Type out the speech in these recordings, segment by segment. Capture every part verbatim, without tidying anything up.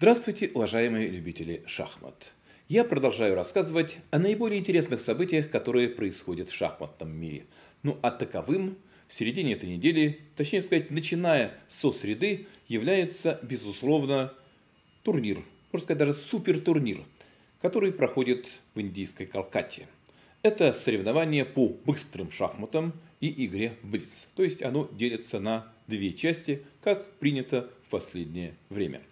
Здравствуйте, уважаемые любители шахмат! Я продолжаю рассказывать о наиболее интересных событиях, которые происходят в шахматном мире. Ну а таковым в середине этой недели, точнее сказать, начиная со среды, является, безусловно, турнир, можно сказать, даже супертурнир, который проходит в индийской Калкатте. Это соревнование по быстрым шахматам и игре в блиц. То есть оно делится на две части, как принято в последнее время.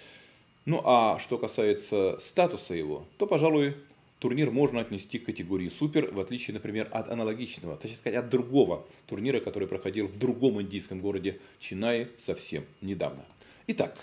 Ну а что касается статуса его, то, пожалуй, турнир можно отнести к категории супер, в отличие, например, от аналогичного, точнее сказать, от другого турнира, который проходил в другом индийском городе Ченнаи совсем недавно. Итак,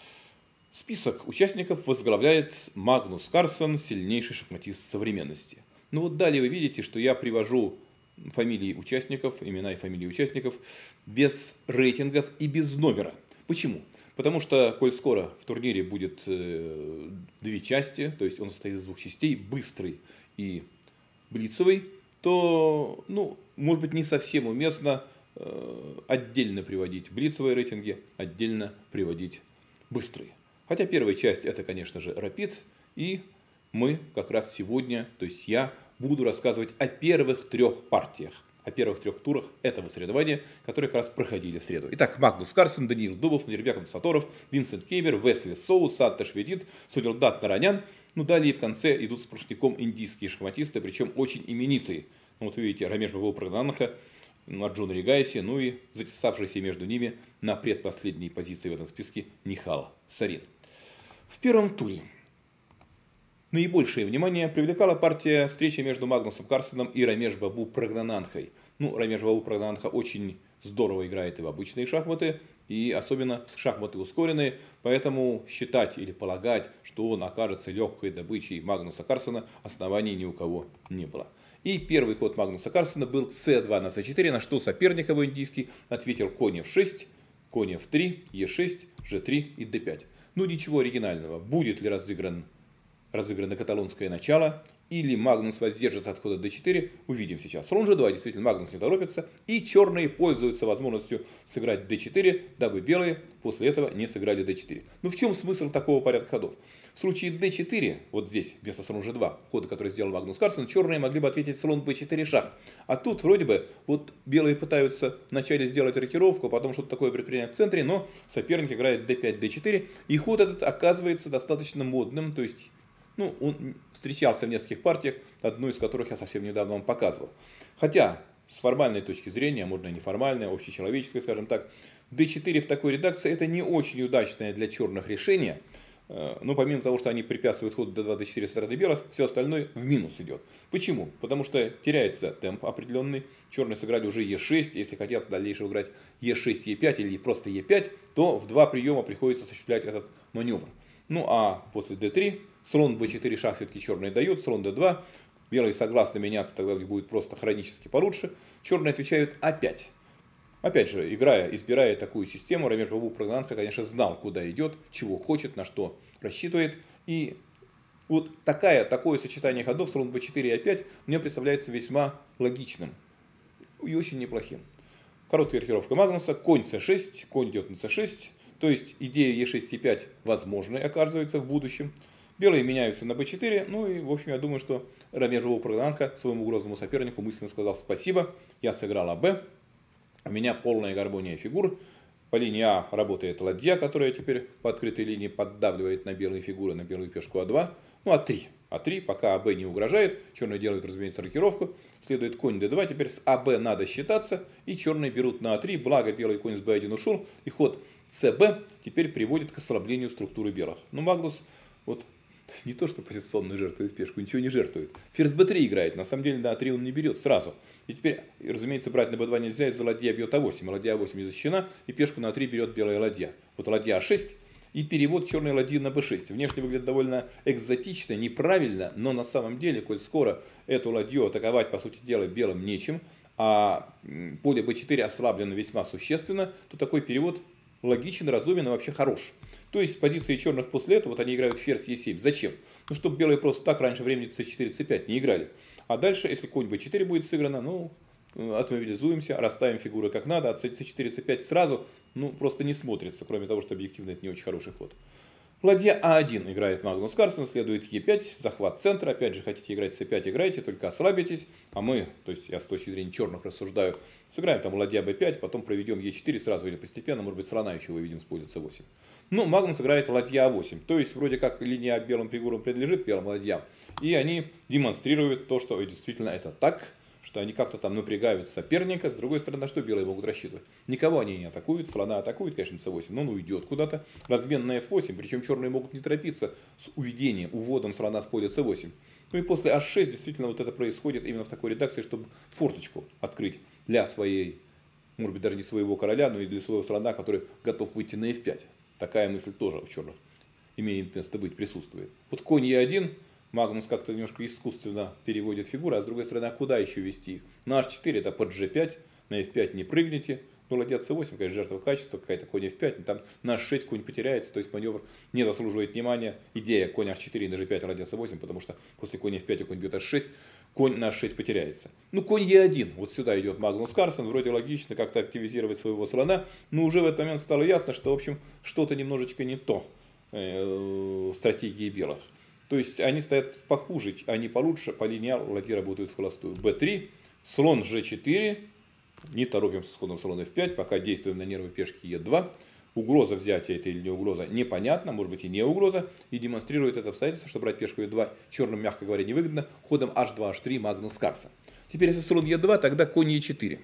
список участников возглавляет Магнус Карлсен, сильнейший шахматист современности. Ну вот далее вы видите, что я привожу фамилии участников, имена и фамилии участников без рейтингов и без номера. Почему? Потому что, коль скоро в турнире будет э, две части, то есть он состоит из двух частей, быстрый и блицевый, то, ну, может быть, не совсем уместно э, отдельно приводить блицевые рейтинги, отдельно приводить быстрые. Хотя первая часть это, конечно же, Rapid, и мы как раз сегодня, то есть я, буду рассказывать о первых трех партиях. О первых трех турах этого соревнования, которые как раз проходили в среду. Итак, Магнус Карлсен, Даниил Дубов, Нурбек Саторов, Винсент Кеймер, Весли Соус, Сатта Шведит, Судилдат Наранян. Ну, далее в конце идут с прошляком индийские шахматисты, причем очень именитые. Ну, вот вы видите, Рамеш Бабу Прадананха, Арджуна Ригайси, ну и затесавшийся между ними на предпоследней позиции в этом списке Нихал Сарин. В первом туре наибольшее внимание привлекала партия встречи между Магнусом Карлсеном и Рамеш Бабу Прагнананхой. Ну, Рамеш Бабу Прагнананха очень здорово играет и в обычные шахматы, и особенно в шахматы ускоренные, поэтому считать или полагать, что он окажется легкой добычей Магнуса Карлсена, оснований ни у кого не было. И первый ход Магнуса Карлсена был це два на це четыре, на что соперник его индийский ответил конь эф шесть, конь эф три, е шесть, же три и дэ пять. Ну, ничего оригинального. Будет ли разыгран разыграно каталонское начало, или Магнус воздержится от хода дэ четыре, увидим сейчас. Слон же два, действительно, Магнус не торопится, и черные пользуются возможностью сыграть дэ четыре, дабы белые после этого не сыграли дэ четыре. Ну в чем смысл такого порядка ходов? В случае дэ четыре, вот здесь, вместо слон же два, хода, который сделал Магнус Карлсен, черные могли бы ответить слон бэ четыре шах. А тут вроде бы вот белые пытаются вначале сделать рокировку, а потом что-то такое предпринять в центре, но соперник играет дэ пять, дэ четыре, и ход этот оказывается достаточно модным, то есть ну, он встречался в нескольких партиях, одну из которых я совсем недавно вам показывал. Хотя, с формальной точки зрения, можно и неформальной, общечеловеческой, скажем так, дэ четыре в такой редакции это не очень удачное для черных решение. Но помимо того, что они препятствуют ходу дэ два, дэ четыре со стороны белых, все остальное в минус идет. Почему? Потому что теряется темп определенный. Черные сыграли уже е шесть, если хотят в дальнейшем играть е шесть, е пять или просто е пять, то в два приема приходится осуществлять этот маневр. Ну а после дэ три слон бэ четыре шах все-таки черные дают, слон дэ два, белые согласны меняться, тогда у них будет просто хронически получше. Черные отвечают а пять. Опять же, играя, избирая такую систему, Рамеш Бабу Прагнананха, конечно, знал, куда идет, чего хочет, на что рассчитывает. И вот такая, такое сочетание ходов слон бэ четыре и а пять мне представляется весьма логичным и очень неплохим. Короткая рокировка Магнуса, конь це шесть, конь идет на це шесть. То есть идея е шесть, е пять возможной оказывается в будущем. Белые меняются на бэ четыре, ну и в общем я думаю, что Рамеш Бабу Прагнананха своему грозному сопернику мысленно сказал спасибо, я сыграл АБ, у меня полная гармония фигур, по линии А работает ладья, которая теперь по открытой линии поддавливает на белые фигуры, на белую пешку а два, ну а три, а три, пока АБ не угрожает, черные делают, разумеется, рокировку, следует конь дэ два, теперь с АБ надо считаться, и черные берут на а три, благо белый конь с бэ один ушел, и ход це бэ теперь приводит к ослаблению структуры белых. Но Магнус вот не то, что позиционно жертвует пешку, ничего не жертвует. Ферзь бэ три играет, на самом деле на а три он не берет сразу. И теперь, разумеется, брать на бэ два нельзя, из-за ладья бьет а восемь, а ладья а восемь не защищена, и пешку на а три берет белая ладья. Вот ладья а шесть и перевод черной ладьи на бэ шесть. Внешне выглядит довольно экзотично, неправильно, но на самом деле, коль скоро эту ладью атаковать, по сути дела, белым нечем, а поле бэ четыре ослаблено весьма существенно, то такой перевод логичен, разумен и вообще хорош. То есть с позиции черных после этого, вот они играют ферзь е семь. Зачем? Ну, чтобы белые просто так раньше времени це четыре, це пять не играли. А дальше, если конь бэ четыре будет сыграно, ну, отмобилизуемся, расставим фигуры как надо, а це четыре, це пять сразу, ну, просто не смотрится, кроме того, что объективно это не очень хороший ход. Ладья а один играет Магнус Карлсен, следует е пять, захват центра. Опять же, хотите играть цэ пять, играйте, только ослабитесь. А мы, то есть я с точки зрения черных рассуждаю, сыграем там ладья бэ пять, потом проведем е четыре сразу или постепенно, может быть, слона еще выведем с поля цэ восемь. Ну, Магнус играет ладья а восемь, то есть вроде как линия белым фигурам принадлежит белым ладьям. И они демонстрируют то, что действительно это так, что они как-то там напрягают соперника. С другой стороны, на что белые могут рассчитывать? Никого они не атакуют, слона атакуют, конечно, цэ восемь, но он уйдет куда-то. Размен на эф восемь, причем черные могут не торопиться с уведением, уводом слона с поля цэ восемь. Ну и после аш шесть действительно вот это происходит именно в такой редакции, чтобы форточку открыть для своей, может быть, даже не своего короля, но и для своего слона, который готов выйти на эф пять. Такая мысль тоже у черных имеет место быть, присутствует. Вот конь е один. Магнус как-то немножко искусственно переводит фигуры, а с другой стороны, а куда еще вести их? На аш четыре это под жэ пять, на эф пять не прыгните. Ну, ладья цэ восемь, конечно, жертва качества, какая-то конь эф пять, там на аш шесть конь потеряется, то есть маневр не заслуживает внимания. Идея конь аш четыре и на жэ пять, ладья цэ восемь, потому что после конь эф пять и конь бьет аш шесть, конь на аш шесть потеряется. Ну, конь е один, вот сюда идет Магнус Карлсен, вроде логично как-то активизировать своего слона, но уже в этот момент стало ясно, что, в общем, что-то немножечко не то в стратегии белых. То есть они стоят похуже, они получше, по линии ладьи работают в холостую. бэ три, слон жэ четыре, не торопимся с ходом слон эф пять, пока действуем на нервы пешки е два. Угроза взятия это или не угроза, непонятно, может быть и не угроза. И демонстрирует это обстоятельство, что брать пешку е два черным, мягко говоря, невыгодно. Ходом аш два, аш три, Магнус Карлсен. Теперь если слон е два, тогда конь е четыре.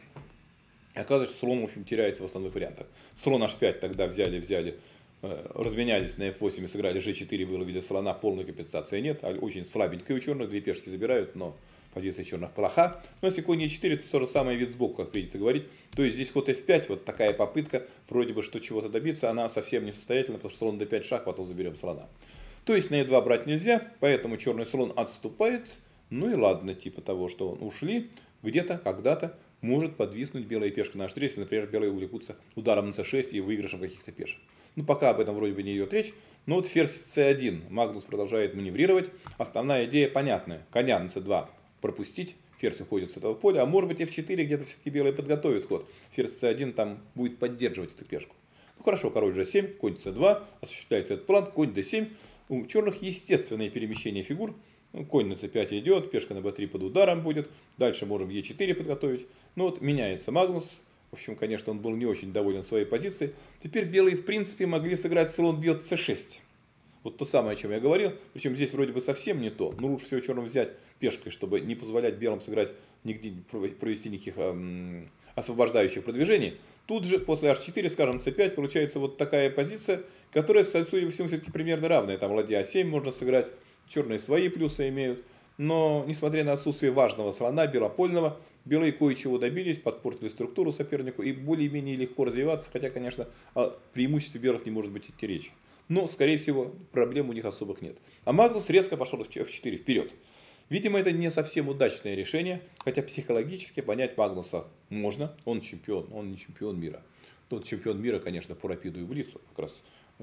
И оказывается, что слон, в общем, теряется в основных вариантах. Слон аш пять тогда взяли, взяли. Разменялись на эф восемь и сыграли жэ четыре, выловили слона, полной компенсации нет. Очень слабенькая у черных, две пешки забирают, но позиция черных плоха. Но если конь е четыре, то то же самое вид сбоку, как принято говорить. То есть здесь ход эф пять, вот такая попытка, вроде бы, что чего-то добиться, она совсем несостоятельна, потому что слон дэ пять шаг, потом заберем слона. То есть на е два брать нельзя, поэтому черный слон отступает. Ну и ладно, типа того, что он ушли, где-то, когда-то может подвиснуть белая пешка на аш три, если, например, белые увлекутся ударом на цэ шесть и выигрышем каких-то пешек. Ну, пока об этом вроде бы не идет речь. Но вот ферзь цэ один. Магнус продолжает маневрировать. Основная идея понятная. Коня на цэ два пропустить. Ферзь уходит с этого поля. А может быть эф четыре где-то все-таки белые подготовят ход. Ферзь цэ один там будет поддерживать эту пешку. Ну хорошо, король жэ семь, конь цэ два. Осуществляется этот план. Конь дэ семь. У черных естественное перемещение фигур. Ну, конь на цэ пять идет. Пешка на бэ три под ударом будет. Дальше можем е четыре подготовить. Ну вот меняется Магнус. В общем, конечно, он был не очень доволен своей позицией. Теперь белые, в принципе, могли сыграть слон бьет цэ шесть. Вот то самое, о чем я говорил. Причем здесь вроде бы совсем не то. Но лучше всего черным взять пешкой, чтобы не позволять белым сыграть нигде, провести никаких эм, освобождающих продвижений. Тут же после аш четыре, скажем, цэ пять, получается вот такая позиция, которая, судя по всему, все-таки примерно равная. Там ладья а семь можно сыграть. Черные свои плюсы имеют. Но, несмотря на отсутствие важного слона, белопольного, белые кое-чего добились, подпортили структуру сопернику и более-менее легко развиваться, хотя, конечно, о преимуществе белых не может быть идти речи. Но, скорее всего, проблем у них особых нет. А Магнус резко пошел в эф четыре вперед. Видимо, это не совсем удачное решение, хотя психологически понять Магнуса можно. Он чемпион, он не чемпион мира. Тот чемпион мира, конечно, по рапиду и блицу. Как раз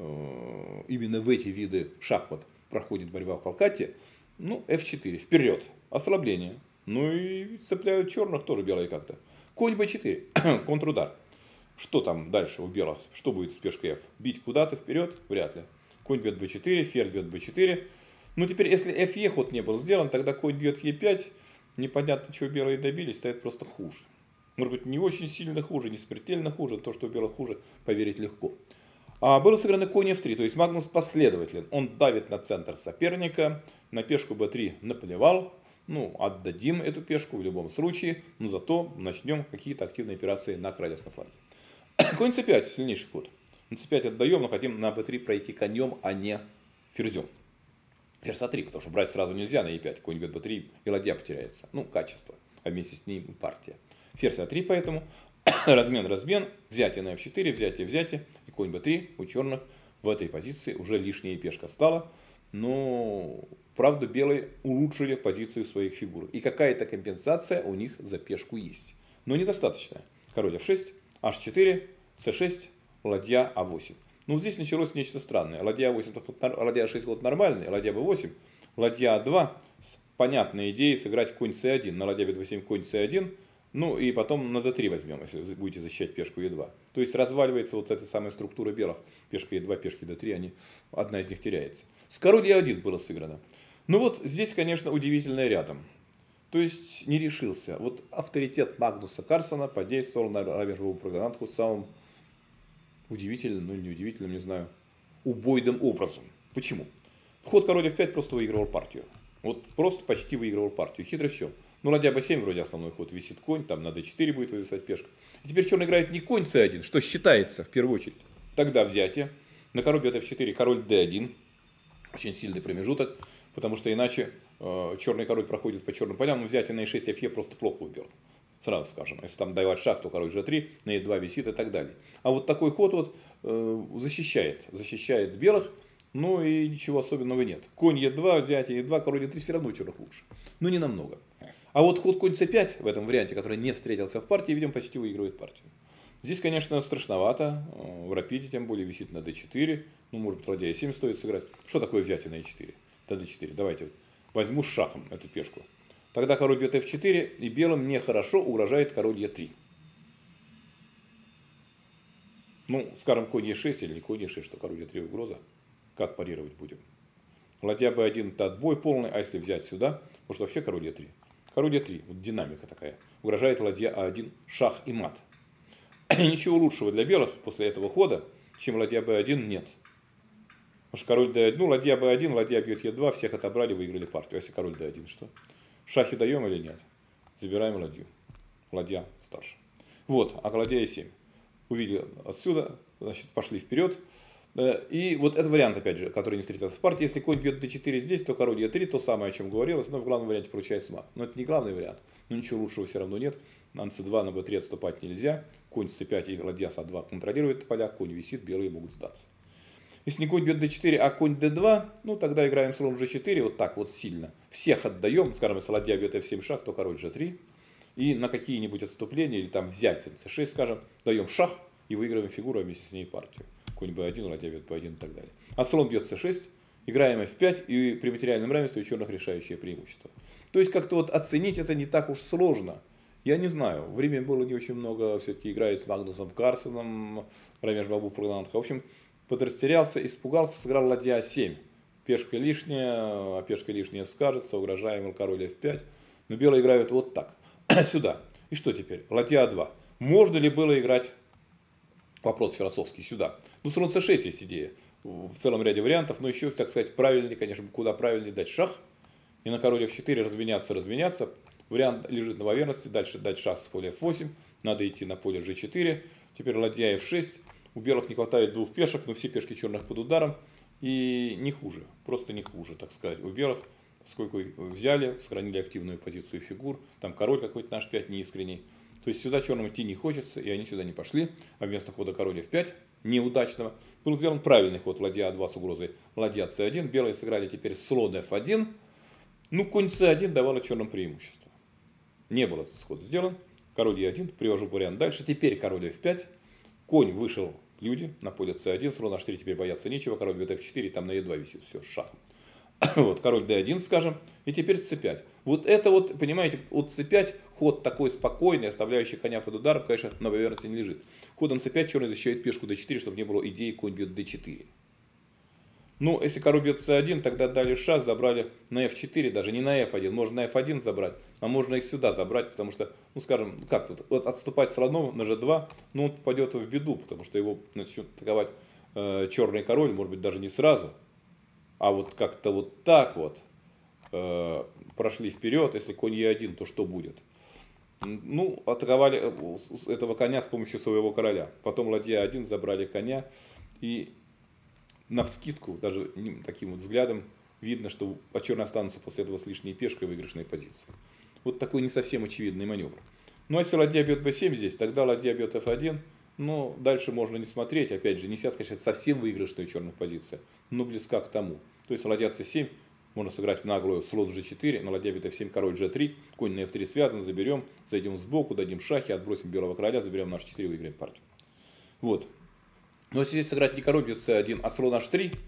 э, именно в эти виды шахмат проходит борьба в Калкатте. Ну, эф четыре, вперед, ослабление. Ну и цепляют черных тоже белые как-то. Конь бэ четыре, контрудар. Что там дальше у белых? Что будет с пешкой F? Бить куда-то вперед? Вряд ли. Конь бьет бэ четыре, ферзь бьет бэ четыре. Ну теперь, если эф е ход не был сделан, тогда конь бьет е пять. Непонятно, чего белые добились, стоит просто хуже. Может быть, не очень сильно хуже, не смертельно хуже. То, что у белых хуже, поверить легко. А было сыграно конь эф три, то есть Магнус последователен. Он давит на центр соперника, на пешку бэ три наплевал. Ну, отдадим эту пешку в любом случае, но зато начнем какие-то активные операции на королевском фланге. Конь цэ пять, сильнейший ход. На цэ пять отдаем, но хотим на бэ три пройти конем, а не ферзем. Ферзь а три, потому что брать сразу нельзя на е пять, конь бьет бэ три и ладья потеряется. Ну, качество, а вместе с ним партия. Ферзь а три поэтому. Размен, размен, взятие на эф четыре, взятие, взятие, и конь бэ три у черных в этой позиции уже лишняя пешка стала. Но, правда, белые улучшили позицию своих фигур. И какая-то компенсация у них за пешку есть. Но недостаточная. Король эф шесть, аш четыре, цэ шесть, ладья а восемь. Ну, здесь началось нечто странное. Ладья а восемь, ладья а шесть ход нормальный, ладья бэ восемь, ладья а два с понятной идеей сыграть конь цэ один. На ладья бэ восемь конь цэ один. Ну и потом на дэ три возьмем, если вы будете защищать пешку е два. То есть разваливается вот эта самая структура белых. Пешка е два, пешки дэ три, они, одна из них теряется. С король е один было сыграно. Ну вот здесь, конечно, удивительное рядом. То есть не решился. Вот авторитет Магнуса Карлсена подействовал на Рамежеву программку самым удивительным, ну или неудивительным, не знаю, убойным образом. Почему? Ход король эф пять просто выигрывал партию. Вот просто почти выигрывал партию. Хитрость в чем? Ну, ладья бэ семь вроде основной ход, висит конь, там на дэ четыре будет вывисать пешка. И теперь черный играет не конь цэ один, что считается в первую очередь. Тогда взятие. На король бьет эф четыре, король дэ один. Очень сильный промежуток, потому что иначе э, черный король проходит по черным полям. Но взятие на е шесть, эф е просто плохо убил. Сразу скажем. Если там давать шаг, то король жэ три, на е два висит и так далее. А вот такой ход вот э, защищает, защищает белых. Ну и ничего особенного нет. Конь е два, взятие е два, король е три, все равно у черных лучше. Но не намного. А вот ход конь цэ пять в этом варианте, который не встретился в партии, видим, почти выигрывает партию. Здесь, конечно, страшновато. В рапиде, тем более, висит на дэ четыре. Ну, может быть, ладья е семь стоит сыграть. Что такое взятие на е четыре? На дэ четыре. Давайте возьму с шахом эту пешку. Тогда король бьет эф четыре, и белым нехорошо угрожает король е три. Ну, скажем, конь е шесть или не конь е шесть, что король е три угроза. Как парировать будем? Ладья бэ один это отбой полный, а если взять сюда, может вообще король е три. Король е три, вот динамика такая. Угрожает ладья а один, шах и мат. Ничего лучшего для белых после этого хода, чем ладья бэ один, нет. Потому что король дэ один, ну ладья бэ один, ладья бьет е два, всех отобрали, выиграли партию. А если король дэ один, что? Шахи даем или нет? Забираем ладью. Ладья старше. Вот, а ладья е семь. Увидели отсюда, значит, пошли вперед. И вот этот вариант, опять же, который не встретился в партии. Если конь бьет дэ четыре здесь, то король е три, то самое, о чем говорилось, но в главном варианте получается мат. Но это не главный вариант, но ничего лучшего все равно нет. На цэ два, на бэ три отступать нельзя. Конь цэ пять и ладья эс а два контролирует поля, конь висит, белые могут сдаться. Если не конь бьет дэ четыре, а конь дэ два, ну тогда играем слон жэ четыре, вот так вот сильно. Всех отдаем, скажем, если ладья бьет эф семь шах, то король жэ три. И на какие-нибудь отступления, или там взятие цэ шесть, скажем, даем шах и выигрываем фигуру, а вместе с ней партию. Конь бэ один, ладья бьет бэ один и так далее. А слон бьет цэ шесть, играем эф пять, и при материальном равенстве у черных решающее преимущество. То есть как-то вот оценить это не так уж сложно. Я не знаю, времени было не очень много, все-таки играет с Магнусом Карлсеном, Рамеш Бабу Пруланха. В общем, подрастерялся, испугался, сыграл ладья семь. Пешка лишняя, а пешка лишняя скажется, угрожаем король эф пять. Но белые играют вот так, сюда. И что теперь? Ладья а два. Можно ли было играть, вопрос философский, сюда? Ну, слон цэ шесть есть идея в целом ряде вариантов, но еще, так сказать, правильнее, конечно, куда правильнее дать шах. И на король эф четыре разменяться, разменяться. Вариант лежит на поверхности, дальше дать шах с поля эф восемь. Надо идти на поле жэ четыре. Теперь ладья эф шесть. У белых не хватает двух пешек, но все пешки черных под ударом. И не хуже, просто не хуже, так сказать. У белых, поскольку взяли, сохранили активную позицию фигур. Там король какой-то наш пять неискренний. То есть сюда черным идти не хочется, и они сюда не пошли. А вместо хода король эф пять, неудачного, был сделан правильный ход ладья а два с угрозой ладья цэ один. Белые сыграли теперь слон эф один. Ну, конь цэ один давало черным преимущество. Не был этот ход сделан. Король е один, привожу вариант дальше. Теперь король эф пять. Конь вышел в люди на поле цэ один. Слон аш четыре теперь бояться нечего. Король бьет эф четыре, там на е два висит. Все, с шахом. Вот, король дэ один, скажем. И теперь цэ пять. Вот это вот, понимаете, от цэ пять ход такой спокойный, оставляющий коня под ударом, конечно, на поверхности не лежит. Ходом цэ пять черный защищает пешку дэ четыре, чтобы не было идеи конь бьет дэ четыре. Ну, если король бьет цэ один, тогда дали шаг, забрали на эф четыре, даже не на эф один. Можно на эф один забрать, а можно и сюда забрать, потому что, ну, скажем, как тут, вот отступать слоном на жэ два, ну, он попадет в беду, потому что его начнет атаковать э, черный король, может быть, даже не сразу, а вот как-то вот так вот э, прошли вперед. Если конь е один, то что будет? Ну, атаковали этого коня с помощью своего короля. Потом ладья один, забрали коня. И навскидку, даже таким вот взглядом, видно, что черные останутся после этого с лишней пешкой в выигрышной позиции. Вот такой не совсем очевидный маневр. Ну, а если ладья бьет бэ семь здесь, тогда ладья бьет эф один. Но дальше можно не смотреть. Опять же, нельзя сказать, что совсем выигрышная черных позиция, но близка к тому. То есть ладья цэ семь. Можно сыграть в наглую слон жэ четыре, на ладья бьет эф семь, король жэ три, конь на эф три связан, заберем, зайдем сбоку, дадим шахи, отбросим белого короля, заберем на аш четыре, выиграем партию. Вот. Но если здесь сыграть не король бьет цэ один, а слон аш три,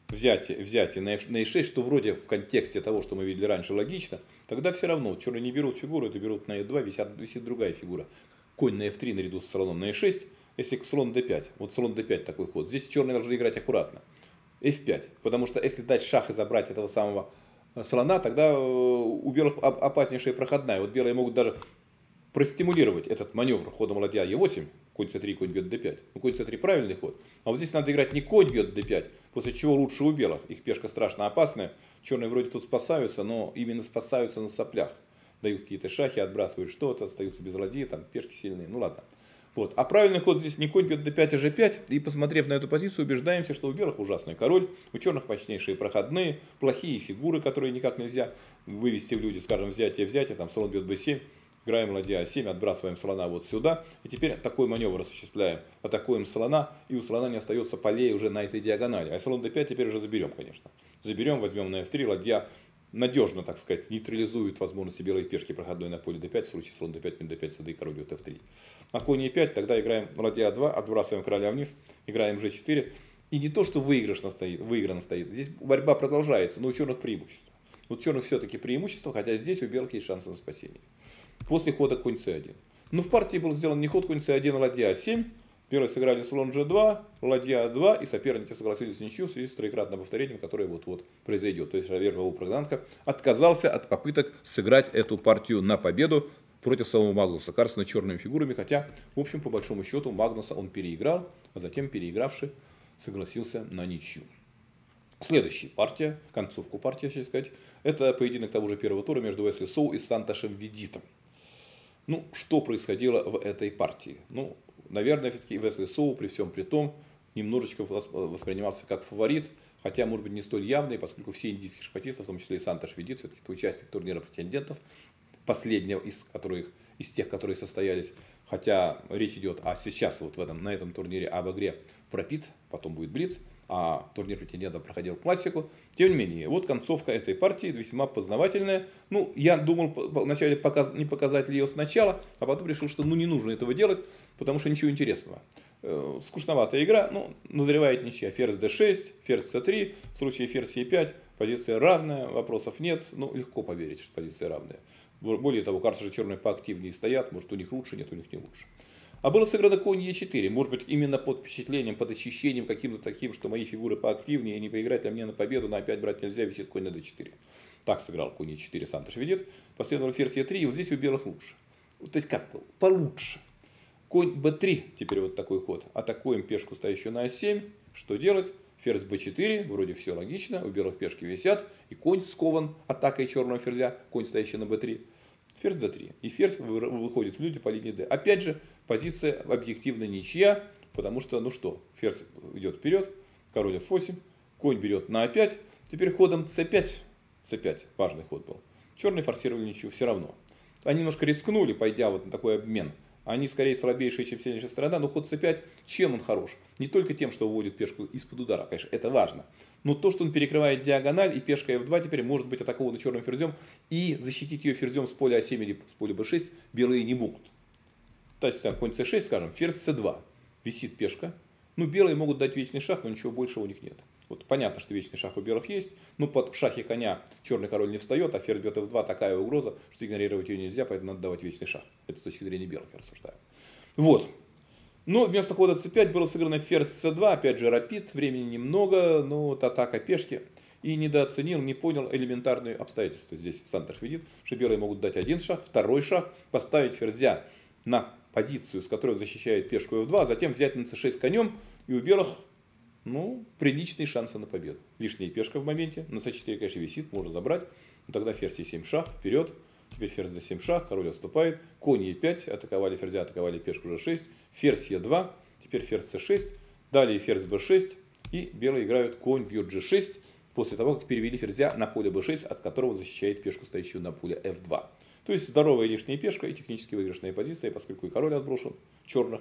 взятие, взятие на e шесть, что вроде в контексте того, что мы видели раньше, логично, тогда все равно черные не берут фигуру, это берут на e два, висят, висит другая фигура. Конь на эф три наряду с слоном на e шесть, если слон дэ пять, вот слон дэ пять такой ход, здесь черные должны играть аккуратно. эф пять, потому что если дать шах и забрать этого самого слона, тогда у белых опаснейшая проходная. Вот белые могут даже простимулировать этот маневр ходом ладья е восемь, конь цэ три, конь бьет дэ пять. Ну, конь цэ три правильный ход. А вот здесь надо играть не конь бьет дэ пять, после чего лучше у белых. Их пешка страшно опасная. Черные вроде тут спасаются, но именно спасаются на соплях. Дают какие-то шахи, отбрасывают что-то, остаются без ладьи, там пешки сильные. Ну ладно. Вот. А правильный ход здесь не конь бьет дэ пять, а жэ пять. И посмотрев на эту позицию, убеждаемся, что у белых ужасный король, у черных мощнейшие проходные, плохие фигуры, которые никак нельзя вывести в люди. Скажем, взятие-взятие, там слон бьет бэ семь. Играем ладья а семь, отбрасываем слона вот сюда. И теперь такой маневр осуществляем. Атакуем слона, и у слона не остается полей уже на этой диагонали. А слон дэ пять теперь уже заберем, конечно. Заберем, возьмем на эф три, ладья надежно, так сказать, нейтрализует возможности белой пешки проходной на поле дэ пять. В случае слон дэ пять, конь дэ пять, сюда и король бьет эф три. На конь е пять, тогда играем ладья а два, отбрасываем короля вниз, играем жэ четыре. И не то, что выигрышно стоит, выиграно стоит. Здесь борьба продолжается, но у черных преимущество. Вот у черных все-таки преимущество, хотя здесь у белых есть шансы на спасение. После хода конь цэ один. Но в партии был сделан не ход конь цэ один, а ладья а семь. Белые сыграли слон жэ два, ладья а два, и соперники согласились в ничью в связи с троекратным повторением, которое вот-вот произойдет. То есть Равер Прогнанко отказался от попыток сыграть эту партию на победу против самого Магнуса Карлсена черными фигурами, хотя, в общем, по большому счету, Магнуса он переиграл, а затем, переигравший, согласился на ничью. Следующая партия, концовку партии, хочу сказать, это поединок того же первого тура между Уэсли Соу и Сантошем Ведитом. Ну, что происходило в этой партии? Ну, наверное, все-таки Уэсли Соу при всем при том немножечко воспринимался как фаворит, хотя, может быть, не столь явный, поскольку все индийские шахматисты, в том числе и Сантош Ведит, все-таки это участник турнира претендентов, последнего из которых, из тех, которые состоялись, хотя речь идет а сейчас вот в этом, на этом турнире об игре в Рапид, потом будет Блиц, а турнир претендентов проходил классику. Тем не менее, вот концовка этой партии весьма познавательная. Ну, я думал вначале показ... не показать ли ее сначала, а потом решил, что ну не нужно этого делать, потому что ничего интересного. Э, скучноватая игра, ну, назревает ничья. Ферзь дэ шесть, ферзь цэ три, в случае ферзь е пять, позиция равная, вопросов нет, ну, легко поверить, что позиция равная. Более того, карты же черные поактивнее стоят, может у них лучше, нет, у них не лучше. А было сыграно конь е четыре, может быть, именно под впечатлением, под ощущением каким-то таким, что мои фигуры поактивнее, и не поиграть ли мне на победу, на опять брать нельзя, висит конь на дэ четыре. Так сыграл конь е четыре Сантош Ведит, последовал ферзь е три, и вот здесь у белых лучше. То есть как получше. Конь бэ три, теперь вот такой ход. Атакуем пешку, стоящую на а семь. Что делать? Ферзь бэ четыре, вроде все логично, у белых пешки висят, и конь скован атакой черного ферзя, конь, стоящий на бэ три. Ферзь дэ три. И ферзь выходит в люди по линии d. Опять же, позиция объективно ничья, потому что, ну что, ферзь идет вперед, король эф восемь, конь берет на а пять, теперь ходом цэ пять, цэ пять, важный ход был. Черные форсировали ничью все равно. Они немножко рискнули, пойдя вот на такой обмен. Они скорее слабейшие, чем сильнейшая сторона, но ход цэ пять, чем он хорош? Не только тем, что уводит пешку из-под удара, конечно, это важно. Но то, что он перекрывает диагональ, и пешка эф два теперь может быть атакована черным ферзем, и защитить ее ферзем с поля а семь или с поля бэ шесть белые не могут. То есть, конь цэ шесть, скажем, ферзь цэ два, висит пешка. Ну, белые могут дать вечный шах, но ничего большего у них нет. Вот понятно, что вечный шах у белых есть, но под шахи коня черный король не встает, а ферзь бьет эф два, такая угроза, что игнорировать ее нельзя, поэтому надо давать вечный шах. Это с точки зрения белых я рассуждаю. Вот. Но вместо хода цэ пять было сыграно ферзь цэ два, опять же рапид, времени немного, но вот атака пешки. И недооценил, не понял элементарные обстоятельства. Здесь Сантош Ведит, что белые могут дать один шаг, второй шаг, поставить ферзя на позицию, с которой он защищает пешку эф два, а затем взять на цэ шесть конем, и у белых, ну, приличные шансы на победу. Лишняя пешка в моменте, на цэ четыре, конечно, висит, можно забрать, но тогда ферзь е семь шаг, вперед. Теперь ферзь дэ семь шаг, король отступает, конь е пять, атаковали ферзя, атаковали пешку жэ шесть, ферзь е два, теперь ферзь цэ шесть, далее ферзь бэ шесть, и белые играют конь бьет жэ шесть, после того, как перевели ферзя на поле бэ шесть, от которого защищает пешку, стоящую на поле эф два. То есть здоровая лишняя пешка и технически выигрышная позиция, поскольку и король отброшен черных,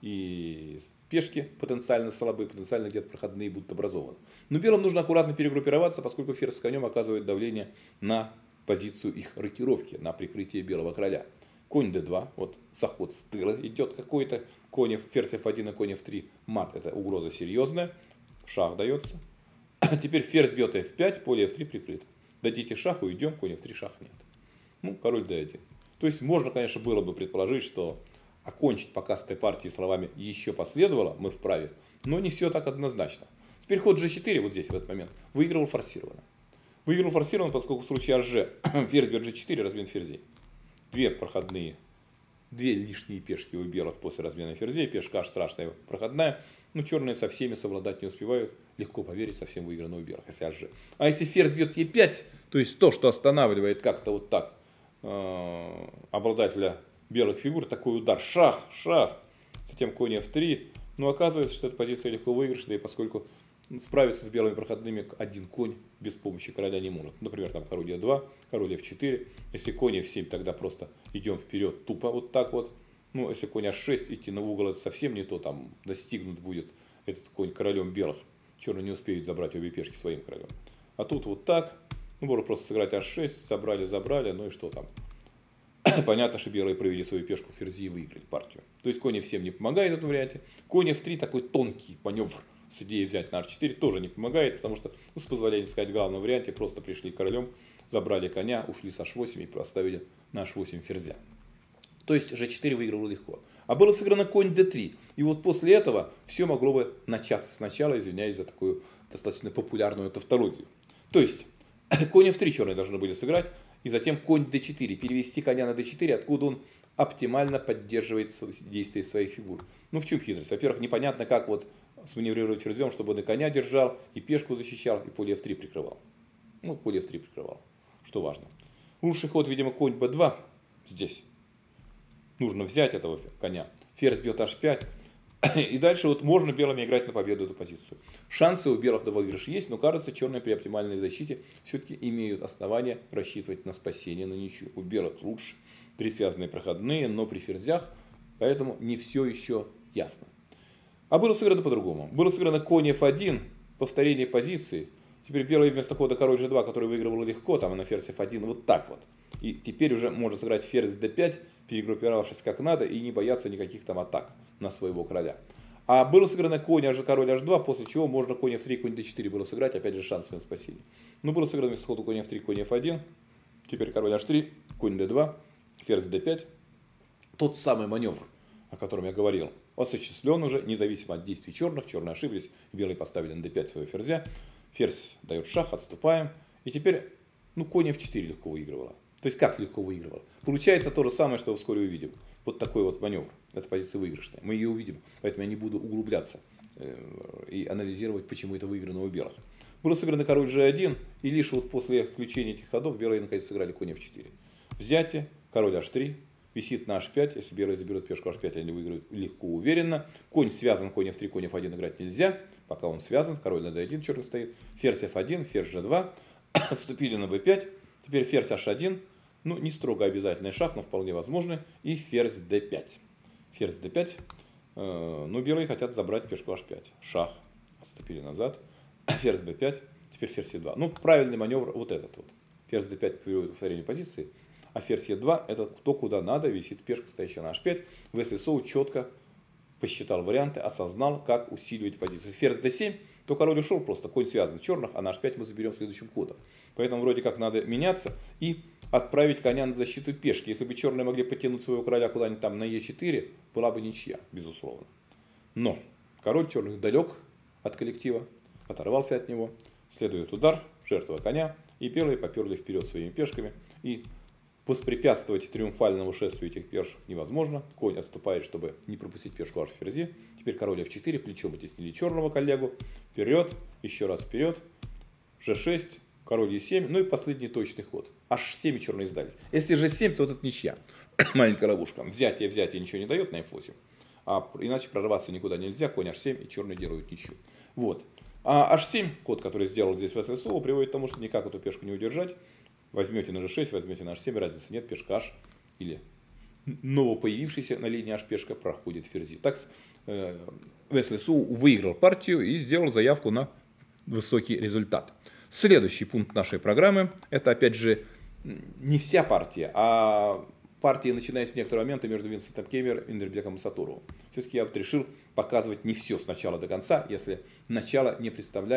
и пешки потенциально слабые, потенциально где-то проходные будут образованы. Но белым нужно аккуратно перегруппироваться, поскольку ферзь с конем оказывает давление на позицию их рокировки, на прикрытие белого короля. Конь дэ два, вот заход с тыла идет какой-то, конь ферзь эф один и конь эф три, мат, это угроза серьезная, шах дается. Теперь ферзь бьет эф пять, поле эф три прикрыто. Дадите шах, уйдем, конь эф три, шах нет. Ну, король дэ один. То есть можно, конечно, было бы предположить, что окончить показ этой партии словами «еще последовало», мы вправе, но не все так однозначно. Теперь ход джэ четыре вот здесь в этот момент выигрывал форсированно. Выиграл форсированно, поскольку в случае hg ферзь бьет джэ четыре, размен ферзей. Две проходные, две лишние пешки у белых после размена ферзей, пешка аж страшная проходная. Ну, черные со всеми совладать не успевают, легко поверить, совсем выиграно у белых, если hg. А если ферзь бьет е пять, то есть то, что останавливает как-то вот так э, обладателя белых фигур, такой удар, шах, шах, затем конь эф три, ну, оказывается, что эта позиция легко выигрышная, и поскольку справиться с белыми проходными один конь без помощи короля не может. Например, там король е два, король эф четыре. Если конь эф семь, тогда просто идем вперед тупо вот так вот. Ну, если конь аш шесть, идти на угол, это совсем не то. Там достигнут будет этот конь королем белых. Черные не успеют забрать обе пешки своим королем. А тут вот так. Ну, можно просто сыграть аш шесть, забрали, забрали, ну и что там. Понятно, что белые провели свою пешку в ферзи и выиграли партию. То есть конь эф семь не помогает в этом варианте. Конь эф три такой тонкий маневр с идеей взять на аш четыре тоже не помогает, потому что, ну, с позволения сказать, в главном варианте просто пришли королем, забрали коня, ушли с аш восемь и поставили на аш восемь ферзя. То есть жэ четыре выиграл легко. А было сыграно конь дэ три. И вот после этого все могло бы начаться сначала, извиняюсь за такую достаточно популярную тавтологию. То есть конь эф три черные должны были сыграть, и затем конь дэ четыре, перевести коня на дэ четыре, откуда он оптимально поддерживает действия своих фигур. Ну, в чем хитрость? Во-первых, непонятно, как вот сманеврировать ферзем, чтобы он и коня держал, и пешку защищал, и поле эф три прикрывал. Ну, поле эф три прикрывал, что важно. Лучший ход, видимо, конь бэ два здесь. Нужно взять этого коня. Ферзь бьет аш пять. И дальше вот можно белыми играть на победу эту позицию. Шансы у белых на выигрыш есть, но кажется, черные при оптимальной защите все-таки имеют основания рассчитывать на спасение, на ничью. У белых лучше. Три связанные проходные, но при ферзях, поэтому не все еще ясно. А было сыграно по-другому. Было сыграно конь эф один, повторение позиции. Теперь белый вместо хода король жэ два, который выигрывал легко, там на ферзь эф один, вот так вот. И теперь уже можно сыграть ферзь дэ пять, перегруппировавшись как надо, и не бояться никаких там атак на своего короля. А было сыграно конь аж король аш два, после чего можно конь эф три, конь дэ четыре было сыграть, опять же шанс на спасение. Но было сыграно вместо хода конь эф три, конь эф один, теперь король аш три, конь дэ два, ферзь дэ пять. Тот самый маневр, о котором я говорил, осуществлен уже, независимо от действий черных. Черные ошиблись, белые поставили на дэ пять своего ферзя. Ферзь дает шах, отступаем. И теперь, ну, конь эф четыре легко выигрывала. То есть как легко выигрывала? Получается то же самое, что вскоре увидим. Вот такой вот маневр. Эта позиция выигрышная. Мы ее увидим, поэтому я не буду углубляться и анализировать, почему это выиграно у белых. Было сыграно король жэ один, и лишь вот после включения этих ходов белые наконец сыграли конь эф четыре. Взятие, король аш три. Висит на аш пять, если белые заберут пешку аш пять, они выиграют легко, уверенно. Конь связан, конь эф три, конь эф один играть нельзя, пока он связан, король на дэ один черный стоит. Ферзь эф один, ферзь жэ два, отступили на бэ пять, теперь ферзь аш один, ну не строго обязательный шах, но вполне возможный, и ферзь дэ пять. Ферзь дэ пять, э, ну белые хотят забрать пешку аш пять, шах, отступили назад, ферзь бэ пять, теперь ферзь е два. Ну правильный маневр вот этот вот. Ферзь дэ пять приводит к повторению позиции. А ферзь е два это то, куда надо, висит пешка, стоящая на аш пять. Весли Соу четко посчитал варианты, осознал, как усиливать позицию. Ферзь дэ семь, то король ушел просто, конь связан черных, а на аш пять мы заберем следующим ходом. Поэтому вроде как надо меняться и отправить коня на защиту пешки. Если бы черные могли потянуть своего короля куда-нибудь там на е четыре, была бы ничья, безусловно. Но король черных далек от коллектива, оторвался от него, следует удар, жертва коня, и белые поперли вперед своими пешками. И воспрепятствовать триумфальному шествию этих пешек невозможно. Конь отступает, чтобы не пропустить пешку аж в ферзи. Теперь король эф четыре, плечом оттеснили черного коллегу. Вперед, еще раз вперед. жэ шесть, король е семь, ну и последний точный ход. аш семь черные сдались. Если жэ семь, то тут ничья. Маленькая ловушка. Взятие, взятие ничего не дает на эф восемь. А иначе прорваться никуда нельзя. Конь аш семь и черные делают ничью. Вот. А аш семь, ход, который сделал здесь Весли Соу, приводит к тому, что никак эту пешку не удержать. Возьмете на жэ шесть, возьмете на аш семь, разницы нет, пешка аш или новопоявившаяся на линии аш пешка проходит ферзи. Так э, Весли Соу выиграл партию и сделал заявку на высокий результат. Следующий пункт нашей программы — это опять же не вся партия, а партия, начиная с некоторого момента между Винсентом Кемер и Нурбеком Сатуровым. Все-таки я вот решил показывать не все с начала до конца, если начало не представляет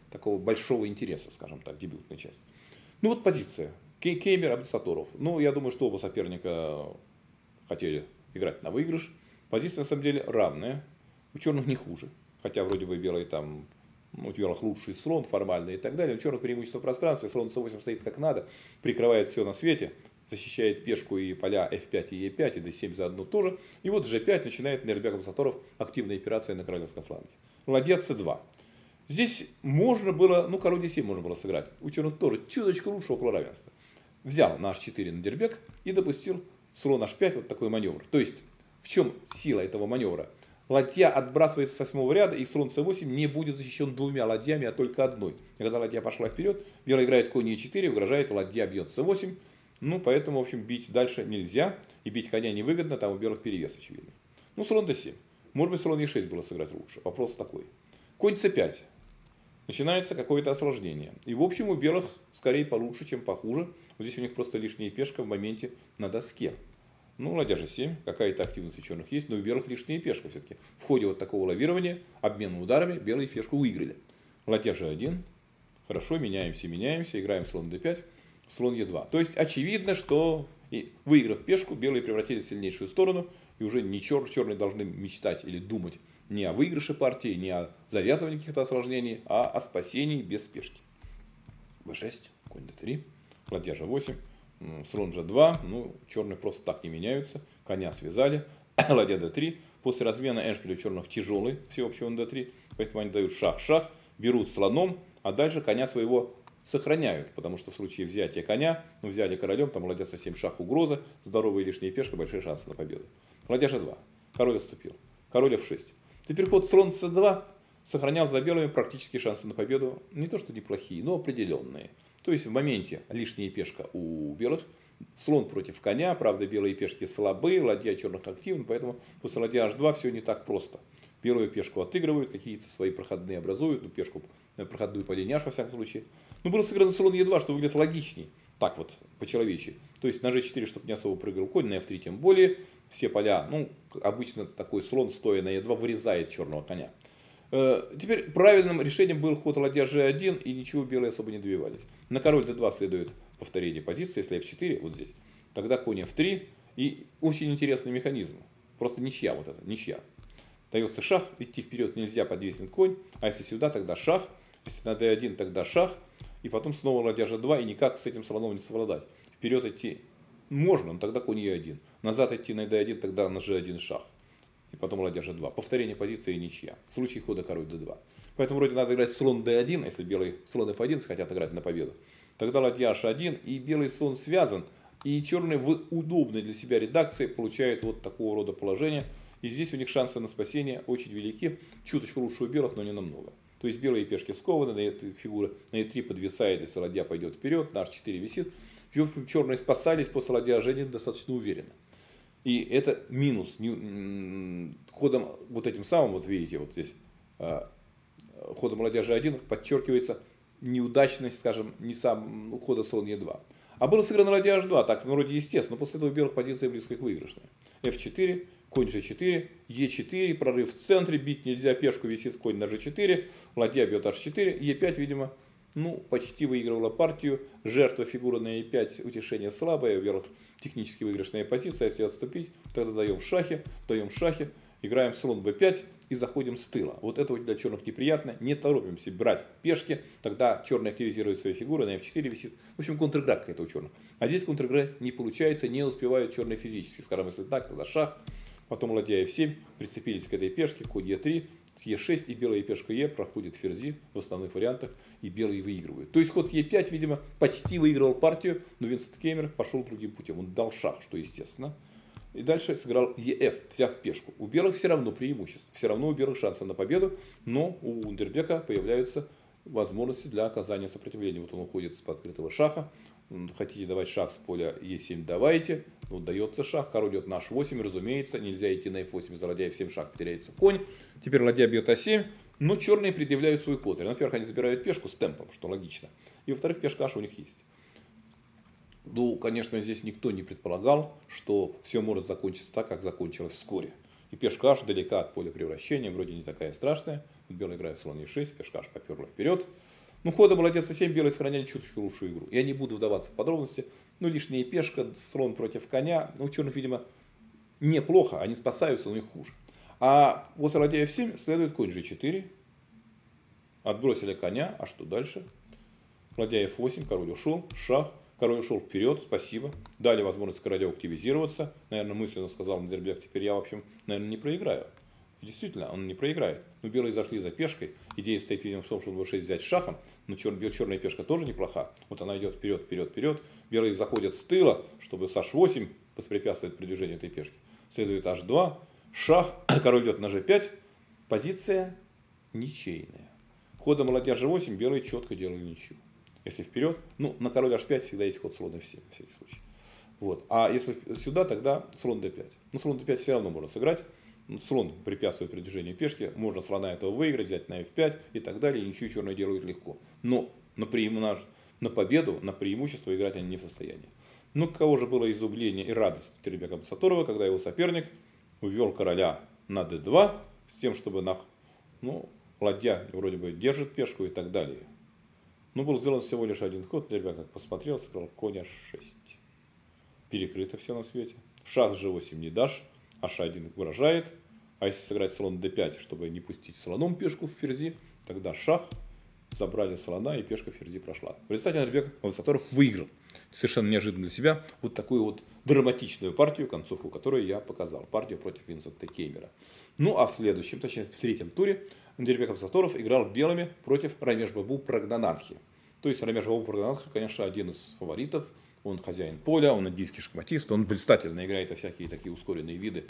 такого большого интереса, скажем так, дебютная часть. Ну вот позиция. Кеймер, Абдусатторов. Ну, я думаю, что оба соперника хотели играть на выигрыш. Позиция, на самом деле, равная. У черных не хуже. Хотя, вроде бы, белый там, ну, у белых лучший слон формальный и так далее. У черных преимущество в пространстве. Слон С восемь стоит как надо. Прикрывает все на свете. Защищает пешку и поля эф пять и е пять. И дэ семь заодно тоже. И вот же пять начинает Нейрбек Абдусатторов активная операция на королевском фланге. Ладья С два. Здесь можно было, ну, король дэ семь можно было сыграть. У черных тоже чуточку лучше около равенства. Взял на аш четыре Нейрбек и допустил слон аш пять, вот такой маневр. То есть, в чем сила этого маневра? Ладья отбрасывается с восьмого ряда, и слон С восемь не будет защищен двумя ладьями, а только одной. И когда ладья пошла вперед, белый играет конь е четыре, угрожает, ладья бьет С восемь. Ну, поэтому, в общем, бить дальше нельзя. И бить коня невыгодно, там у белых перевес очевидно. Ну, слон дэ семь. Может быть, слон е шесть было сыграть лучше. Вопрос такой. Конь С пять. Начинается какое-то осложнение. И, в общем, у белых скорее получше, чем похуже. Вот здесь у них просто лишняя пешка в моменте на доске. Ну, ладья же семь, какая-то активность у черных есть, но у белых лишняя пешка все-таки. В ходе вот такого лавирования, обмена ударами, белые пешку выиграли. Ладья же один. Хорошо, меняемся, меняемся, играем слон дэ пять, слон е два. То есть, очевидно, что, и выиграв пешку, белые превратились в сильнейшую сторону, и уже не чер, черные должны мечтать или думать не о выигрыше партии, не о завязывании каких-то осложнений, а о спасении без спешки. вэ шесть, конь дэ три, ладья же восемь, слон же два, ну, черные просто так не меняются, коня связали, ладья дэ три, после размена эндшпиль у черных тяжелый, всеобщий он дэ три, поэтому они дают шах-шах, берут слоном, а дальше коня своего сохраняют, потому что в случае взятия коня, ну, взяли королем, там ладья С семь, шах, угроза, здоровая лишняя пешка, большие шансы на победу. Ладья же два, король отступил, король эф шесть. Теперь ход слон С два сохранял за белыми практически шансы на победу, не то что неплохие, но определенные. То есть в моменте лишняя пешка у белых, слон против коня, правда белые пешки слабые, ладья черных активны, поэтому после ладья аш два все не так просто. Белую пешку отыгрывают, какие-то свои проходные образуют, ну, пешку проходную по линии аш во всяком случае. Но было сыграно слон е два, что выглядит логичней, так вот по-человечески. То есть на же четыре, чтобы не особо прыгал конь, на эф три тем более. Все поля, ну, обычно такой слон, стоя на е два, вырезает черного коня. Теперь правильным решением был ход ладья же один, и ничего белые особо не добивались. На король дэ два следует повторение позиции, если эф четыре, вот здесь, тогда конь эф три, и очень интересный механизм. Просто ничья вот это, ничья. Дается шах, идти вперед нельзя, подвесит конь, а если сюда, тогда шах, если на дэ один, тогда шах, и потом снова ладья же два, и никак с этим слоном не совладать. Вперед идти можно, но тогда конь е один. Назад идти на дэ один, тогда на же один шах. И потом ладья же два. Повторение позиции и ничья. В случае хода король дэ два. Поэтому вроде надо играть слон дэ один, если белые слон эф один хотят играть на победу. Тогда ладья аш один, и белый слон связан. И черные в удобной для себя редакции получают вот такого рода положение. И здесь у них шансы на спасение очень велики. Чуточку лучше у белых, но не намного. То есть белые пешки скованы, на этой фигуре на е три подвисает, если ладья пойдет вперед, на аш четыре висит. Черные спасались после ладья аш один достаточно уверенно. И это минус ходом вот этим самым, вот видите, вот здесь, ходом ладья же один подчеркивается неудачность, скажем, не сам ну, хода слон е два. А было сыграно ладья аш два, так вроде естественно, но после этого белых позиция близко к выигрышной. эф четыре, конь же четыре, е четыре, прорыв в центре, бить нельзя, пешку висит конь на же четыре, ладья бьет аш четыре, е пять, видимо, ну, почти выигрывала партию. Жертва фигуры на е пять, утешение слабое, у белых технически выигрышная позиция. Если отступить, тогда даем шахи, даем шахи, играем слон бэ пять и заходим с тыла. Вот это для черных неприятно. Не торопимся брать пешки, тогда черные активизируют свои фигуры, на эф четыре висит. В общем, контр-игра какая-то у черных. А здесь контр-игра не получается, не успевают черные физически. Скажем, если так, тогда шах, потом ладья эф семь, прицепились к этой пешке, конь е три, е шесть, и белая пешка Е проходит ферзи в основных вариантах, и белые выигрывают. То есть ход е пять, видимо, почти выигрывал партию, но Винсент Кеймер пошел другим путем. Он дал шах, что естественно. И дальше сыграл ЕФ, взяв пешку. У белых все равно преимущество, все равно у белых шансы на победу, но у Нейрбека появляются возможности для оказания сопротивления. Вот он уходит из-под открытого шаха. Хотите давать шах с поля е семь, давайте. Ну, дается шах, король идет на аш восемь, разумеется. Нельзя идти на эф восемь, за ладья эф семь, шах, теряется конь. Теперь ладья бьет а семь, но черные предъявляют свой козырь. Во-первых, они забирают пешку с темпом, что логично. И во-вторых, пешка аш у них есть. Ну, конечно, здесь никто не предполагал, что все может закончиться так, как закончилось вскоре. И пешка аш далека от поля превращения, вроде не такая страшная. Белый играет слон е шесть, пешка аш поперла вперед. Ну, ходом ладья цэ семь белые сохраняли чуточку лучшую игру. Я не буду вдаваться в подробности. Ну, лишняя пешка, слон против коня. Ну, у черных, видимо, неплохо, они спасаются, но у них хуже. А после ладья эф семь следует конь же четыре. Отбросили коня, а что дальше? Ладья эф восемь, король ушел, шах. Король ушел вперед, спасибо. Дали возможность королю активизироваться. Наверное, мысленно сказал Назарбек, теперь я, в общем, наверное, не проиграю. И действительно, он не проиграет. Но белые зашли за пешкой. Идея стоит, видимо, в том, чтобы бэ шесть взять шахом. Но чер, черная пешка тоже неплоха. Вот она идет вперед, вперед, вперед. Белые заходят с тыла, чтобы с аш восемь воспрепятствовать продвижению этой пешки. Следует аш два, шах, король идет на же пять. Позиция ничейная. Ходом ладья же восемь белые четко делали ничью. Если вперед, ну, на король аш пять всегда есть ход слон эф семь, на всякий случай. Вот. А если сюда, тогда слон дэ пять. Ну, слон дэ пять все равно можно сыграть. Слон препятствует продвижению пешки. Можно слона этого выиграть, взять на эф пять и так далее. И ничью черные делают легко. Но на, преиму... на победу, на преимущество играть они не в состоянии. Ну, каково же было изумление и радость Нурбека Абдусатторова, когда его соперник увел короля на дэ два, с тем, чтобы на... ну, ладья вроде бы держит пешку и так далее. Ну, был сделан всего лишь один ход. Нурбек как посмотрел, сказал, конь аш шесть. Перекрыто все на свете. Шах же восемь не дашь. аш один угрожает. А если сыграть слон дэ пять, чтобы не пустить слоном пешку в ферзи, тогда шах, забрали слона и пешка в ферзи прошла. В результате Нурбек Абдусатторов выиграл. Совершенно неожиданно для себя вот такую вот драматичную партию, концовку которой я показал. Партию против Винсента Кеймера. Ну а в следующем, точнее в третьем туре, Нурбек Абдусатторов играл белыми против Рамеш Бабу Прагнанархи. То есть Рамеш Бабу Прагнанархи, конечно, один из фаворитов. Он хозяин поля, он индийский шахматист, он блистательно играет во всякие такие ускоренные виды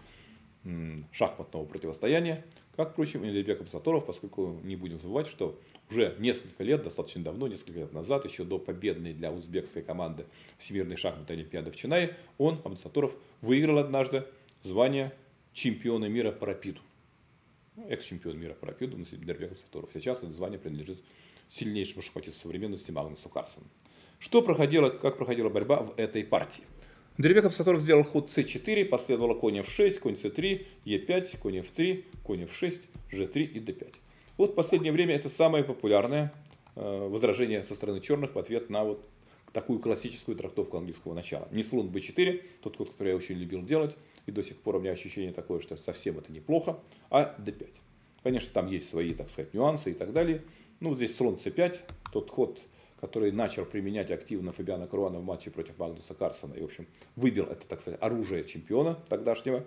шахматного противостояния, как, впрочем, и Нурбек Абдусатторов, поскольку не будем забывать, что уже несколько лет, достаточно давно, несколько лет назад, еще до победной для узбекской команды Всемирной шахматной олимпиады в Чинае, он, Абдусатторов, выиграл однажды звание чемпиона мира по рапиду. Экс-чемпион мира по рапиду Нурбек Абдусатторов. Сейчас это звание принадлежит сильнейшему шахматисту современности Магнусу Карлсену. Что проходило, как проходила борьба в этой партии? Нурбек Абдусатторов сделал ход цэ четыре, последовало конь эф шесть, конь цэ три, е пять, конь эф три, конь эф шесть, же три и дэ пять. Вот в последнее время это самое популярное э, возражение со стороны черных в ответ на вот такую классическую трактовку английского начала. Не слон бэ четыре, тот ход, который я очень любил делать, и до сих пор у меня ощущение такое, что совсем это неплохо, а дэ пять. Конечно, там есть свои, так сказать, нюансы и так далее. Ну, вот здесь слон цэ пять, тот ход, который начал применять активно Фабиано Каруана в матче против Магнуса Карлсена. И, в общем, выбил это, так сказать, оружие чемпиона тогдашнего.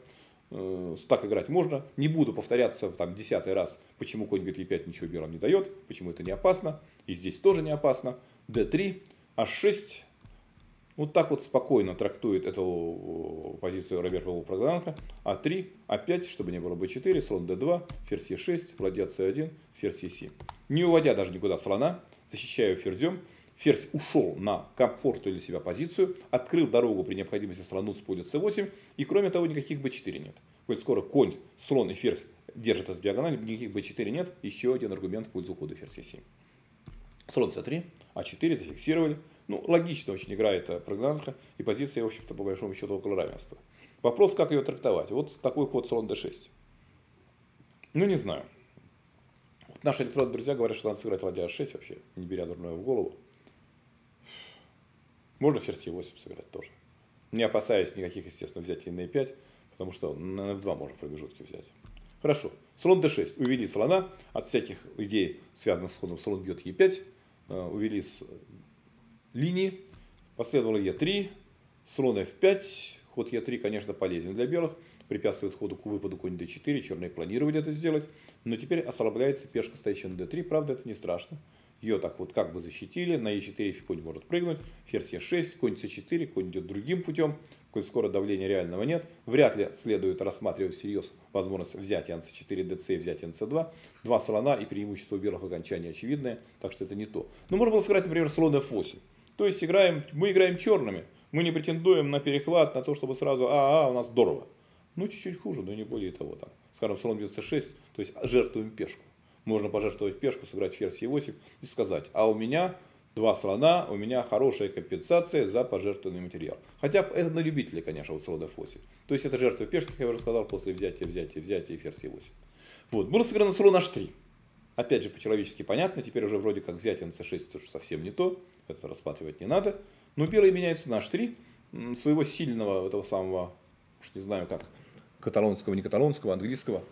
Так играть можно. Не буду повторяться в там, десятый раз, почему конь бит е пять ничего белым не дает, почему это не опасно. И здесь тоже не опасно. дэ три, аш шесть. Вот так вот спокойно трактует эту позицию Рамеш Бабу Прагнанархи. а три, а пять, чтобы не было бэ четыре, слон дэ два, ферзь е шесть, ладья цэ один, ферзь е семь. Не уводя даже никуда слона, защищаю ферзем. Ферзь ушел на комфортную для себя позицию, открыл дорогу при необходимости слону с поля цэ восемь. И кроме того, никаких бэ четыре нет. Коль скоро конь, слон и ферзь держат эту диагональ, никаких бэ четыре нет. Еще один аргумент в пользу хода ферзь е семь. Слон цэ три, а четыре зафиксировали. Ну, логично очень играет Прагнанархи, и позиция, в общем-то, по большому счету, около равенства. Вопрос, как ее трактовать. Вот такой ход слон дэ шесть. Ну, не знаю. Вот наши электронные друзья говорят, что надо сыграть ладья аш шесть вообще, не беря дурное в голову. Можно ферзь е восемь сыграть тоже. Не опасаясь никаких, естественно, взятий на е пять, потому что на эф два можно промежутки взять. Хорошо. Слон дэ шесть. Увели слона от всяких идей, связанных с ходом слон бьет е пять. Увели с линии. Последовало е три. Слон эф пять. Ход е три, конечно, полезен для белых. Препятствует ходу к выпаду конь дэ четыре. Черные планировали это сделать. Но теперь ослабляется пешка, стоящая на дэ три. Правда, это не страшно. Ее так вот как бы защитили. На е четыре конь может прыгнуть. Ферзь е шесть, конь цэ четыре. Конь идет другим путем. Коль скоро давления реального нет. Вряд ли следует рассматривать всерьез возможность взятия на цэ четыре, дэ цэ и взятия на цэ два. Два слона и преимущество у белых окончания очевидное. Так что это не то. Но можно было сыграть, например, слон эф восемь. То есть играем, мы играем черными. Мы не претендуем на перехват, на то, чтобы сразу а-а, у нас здорово. Ну, чуть-чуть хуже, но не более того. Там. Скажем, слон бьет цэ шесть, то есть жертвуем пешку. Можно пожертвовать пешку, сыграть ферзь е восемь и сказать, а у меня два слона, у меня хорошая компенсация за пожертвованный материал. Хотя это на любителя, конечно, вот слон эф восемь. То есть это жертва пешки, как я уже сказал, после взятия, взятия, взятия и ферзь е восемь. Вот. Было сыграно слон аш три. Опять же, по-человечески понятно, теперь уже вроде как взятие на цэ шесть это уже совсем не то, это рассматривать не надо. Но белые меняются на аш три, своего сильного, этого самого, уж не знаю как, каталонского, не каталонского, английского,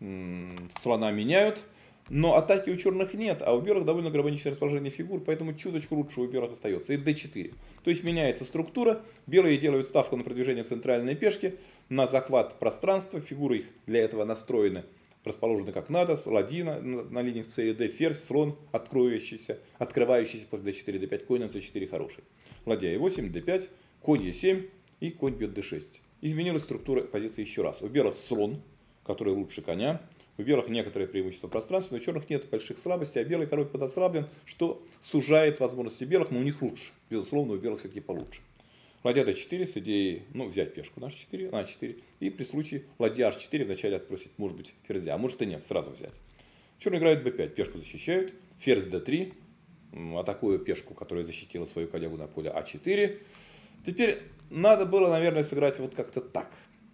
слона меняют. Но атаки у черных нет, а у белых довольно гармоничное расположение фигур, поэтому чуточку лучше у белых остается. И дэ четыре. То есть меняется структура, белые делают ставку на продвижение центральной пешки, на захват пространства, фигуры их для этого настроены, расположены как надо, ладьи на, на, на линиях С и Д, ферзь, слон, открывающийся, открывающийся после дэ четыре, дэ пять, конь на цэ четыре хороший. Ладья е восемь, дэ пять, конь е семь и конь бьет дэ шесть. Изменилась структура позиции еще раз. У белых слон, который лучше коня. У белых некоторые преимущества пространства, но у черных нет больших слабостей, а белый король подослаблен, что сужает возможности белых, но у них лучше. Безусловно, у белых все-таки получше. Ладья дэ четыре с идеей, ну, взять пешку на аш четыре, на а четыре, и при случае ладья аш четыре вначале отбросить, может быть, ферзя, а может и нет, сразу взять. Черные играют бэ пять, пешку защищают, ферзь дэ три, атакуя пешку, которая защитила свою коллегу на поле а четыре. Теперь надо было, наверное, сыграть вот как-то так.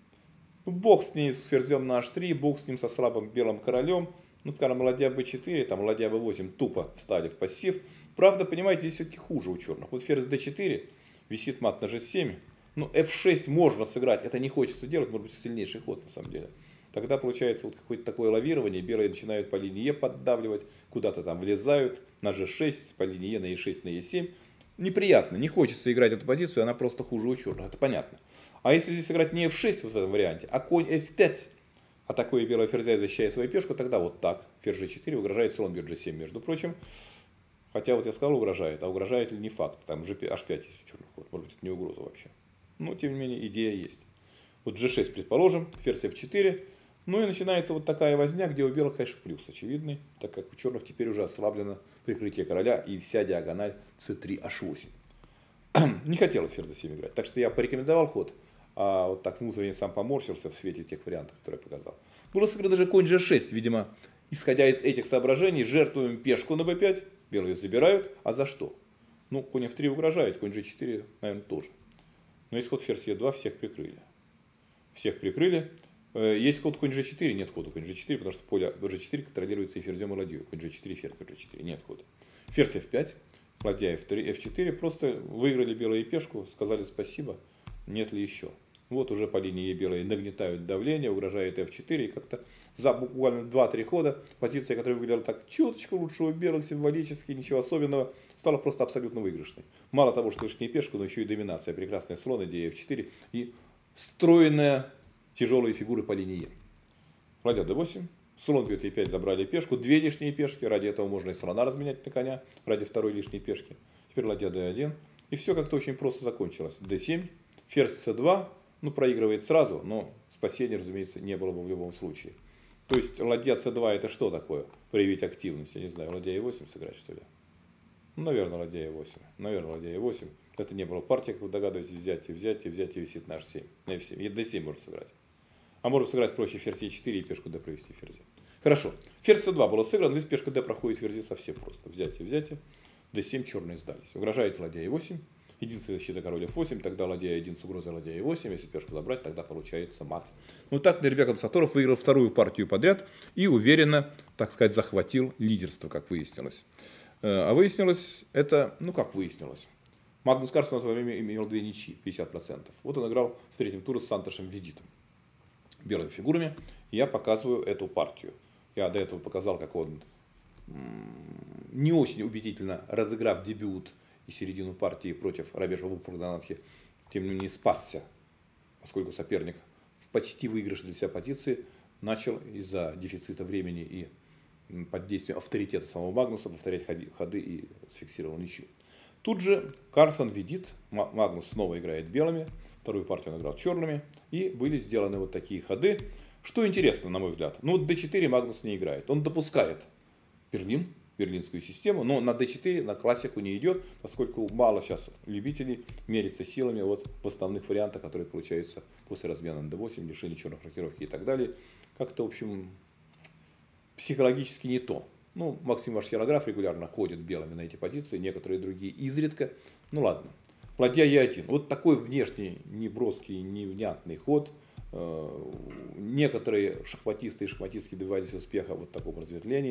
Бог с ней, с ферзем на аш три, бог с ним со слабым белым королем. Ну, скажем, ладья бэ четыре, там ладья бэ восемь тупо встали в пассив. Правда, понимаете, здесь все-таки хуже у черных. Вот ферзь дэ четыре, висит мат на же семь. Ну, эф шесть можно сыграть, это не хочется делать, может быть, сильнейший ход на самом деле. Тогда получается вот какое-то такое лавирование, белые начинают по линии е поддавливать, куда-то там влезают, на же шесть, по линии е на е шесть, на е семь. Неприятно, не хочется играть эту позицию, она просто хуже у черных, это понятно. А если здесь играть не эф шесть вот в этом варианте, а конь эф пять, атакуя белого ферзя и защищая свою пешку, тогда вот так. Ферзь же четыре угрожает слон бьет же семь, между прочим. Хотя вот я сказал угрожает, а угрожает ли не факт. Там же аш пять есть у черных ход, может быть это не угроза вообще. Но тем не менее идея есть. Вот же шесть предположим, ферзь эф четыре. Ну и начинается вот такая возня, где у белых, конечно, плюс очевидный, так как у черных теперь уже ослаблено прикрытие короля и вся диагональ цэ три аш восемь. Не хотелось ферзь семь играть, так что я порекомендовал ход. А вот так внутренне сам поморщился в свете тех вариантов, которые я показал. Было сыграно даже конь же шесть, видимо, исходя из этих соображений, жертвуем пешку на бэ пять, белые забирают, а за что? Ну, конь эф три угрожает, конь же четыре, наверное, тоже. Но есть ход ферзь е два, всех прикрыли. Всех прикрыли. Есть ход конь же четыре, нет хода конь же четыре, потому что поле же четыре контролируется и ферзем, и ладьей. Конь же четыре, ферзь же четыре, нет хода. Ферзь эф пять, ладья эф три, эф четыре, просто выиграли белые пешку, сказали спасибо, нет ли еще. Вот уже по линии белые нагнетают давление, угрожает эф четыре, и как-то за буквально два-три хода позиция, которая выглядела так чуточку лучше у белых, символически, ничего особенного, стала просто абсолютно выигрышной. Мало того, что лишняя пешка, но еще и доминация, прекрасный слон, идея эф четыре и стройная тяжелые фигуры по линии. Ладья дэ восемь, слон бьет е пять, забрали пешку, две лишние пешки, ради этого можно и слона разменять на коня, ради второй лишней пешки. Теперь ладья дэ один, и все как-то очень просто закончилось. дэ семь, ферзь цэ два, ну проигрывает сразу, но спасения, разумеется, не было бы в любом случае. То есть ладья цэ два это что такое? Проявить активность, я не знаю, ладья е восемь сыграть что ли? Ну, наверное, ладья е восемь, наверное, ладья е восемь. Это не было в партии, как вы догадываетесь, взятие, взятие, взятие висит на аш семь, на эф семь, дэ семь можно сыграть. А можно сыграть проще ферзь е четыре и пешку d провести ферзя. Хорошо. Ферзь цэ два было сыграно, здесь пешка d проходит ферзя совсем просто. Взятие, взятие. дэ семь черные сдались. Угрожает ладья е восемь. Единственная защита король эф восемь, тогда ладья один с угрозой ладья е восемь. Если пешку забрать, тогда получается мат. Ну так Нурбек Абсатторов выиграл вторую партию подряд и уверенно, так сказать, захватил лидерство, как выяснилось. А выяснилось это, ну как выяснилось. Магнус Карлсен в это время имел две ничьи, пятьдесят процентов. Вот он играл в третьем туре с Сантошем Ведитом. Белыми фигурами. Я показываю эту партию. Я до этого показал, как он не очень убедительно, разыграв дебют и середину партии против Роберта Вупурданатхи, тем не менее спасся, поскольку соперник в почти выигрышной для себя позиции начал из-за дефицита времени и под действием авторитета самого Магнуса повторять ходы и сфиксировал ничью. Тут же Карлсен Ведит, Магнус снова играет белыми, вторую партию он играл черными, и были сделаны вот такие ходы. Что интересно, на мой взгляд, ну вот дэ четыре Магнус не играет, он допускает Берлин, берлинскую систему, но на дэ четыре, на классику не идет, поскольку мало сейчас любителей мериться силами вот в основных вариантах, которые получаются после размена на дэ восемь, лишение черных рокировки и так далее. Как-то, в общем, психологически не то. Ну, Максим ваш хирограф регулярно ходит белыми на эти позиции, некоторые другие изредка. Ну ладно. Ладья е один. Вот такой внешний, неброский, невнятный ход. Некоторые шахматисты и шахматистки добивались успеха вот в таком разветвлении.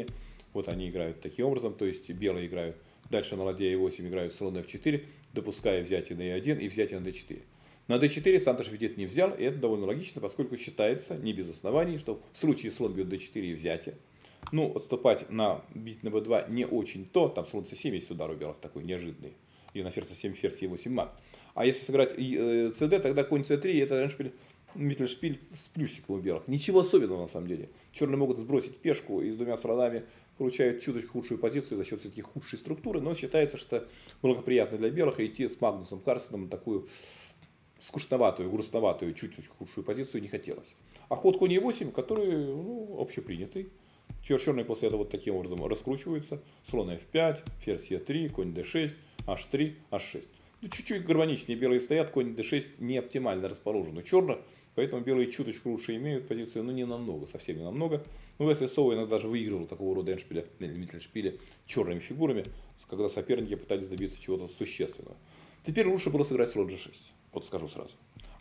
Вот они играют таким образом, то есть белые играют. Дальше на ладья е восемь играют слон эф четыре, допуская взятие на е один и взятие на дэ четыре. На дэ четыре Сантош Ведет не взял, и это довольно логично, поскольку считается, не без оснований, что в случае слон бьет дэ четыре и взятие, ну, отступать на бить на бэ два не очень то, там слон цэ семь есть удар у белых такой неожиданный, и на ферзь цэ семь, ферзь е восемь мат. А если сыграть цд, тогда конь цэ три, это Эндшпиль, Миттельшпиль с плюсиком у белых. Ничего особенного на самом деле. Черные могут сбросить пешку и с двумя слонами получают чуточку худшую позицию за счет все-таки худшей структуры, но считается, что благоприятно для белых идти с Магнусом Карлсеном на такую скучноватую, грустноватую, чуть-чуть худшую позицию не хотелось. А ход конь е восемь, который, ну, общепринятый. Черные после этого вот таким образом раскручиваются. Слон эф пять, ферзь е три, конь дэ шесть, аш три, аш шесть. Ну, чуть-чуть гармоничнее белые стоят, конь дэ шесть не оптимально расположен у черных, поэтому белые чуточку лучше имеют позицию, но не намного, совсем не намного. Ну, если Сова иногда даже выигрывал такого рода Эндшпиля, или Миттельшпиля черными фигурами, когда соперники пытались добиться чего-то существенного. Теперь лучше было сыграть слон джи шесть, вот скажу сразу.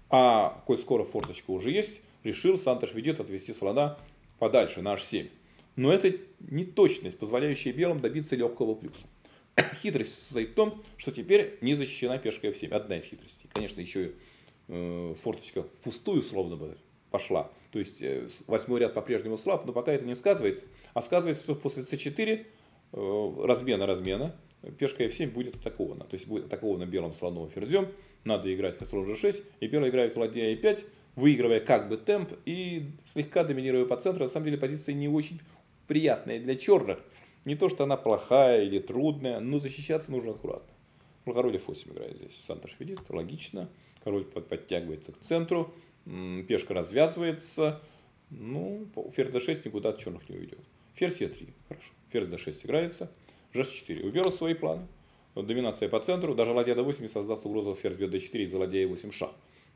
А коль скоро форточка уже есть, решил Сантош Ведет отвести слона подальше на аш семь. Но это неточность, позволяющая белым добиться легкого плюса. Хитрость состоит в том, что теперь не защищена пешка эф семь. Одна из хитростей. Конечно, еще и э, форточка впустую словно бы пошла. То есть э, восьмой ряд по-прежнему слаб, но пока это не сказывается. А сказывается, что после цэ четыре э, размена-размена пешка эф семь будет атакована. То есть будет атакована белым слоном ферзем. Надо играть как слон джи шесть. И белые играют ладья е пять, выигрывая как бы темп и слегка доминируя по центру. На самом деле позиция не очень приятная для черных. Не то, что она плохая или трудная, но защищаться нужно аккуратно. Король эф восемь играет здесь. Сантош Ведет, логично. Король подтягивается к центру. Пешка развязывается. Ну, ферзь дэ шесть никуда от черных не уйдет. Ферзь е три. Хорошо. Ферзь дэ шесть играется. же четыре. У белых свои планы. Вот доминация по центру. Даже ладья дэ восемь создаст угрозу ферзь бьет дэ четыре из-за ладья е восемь шах.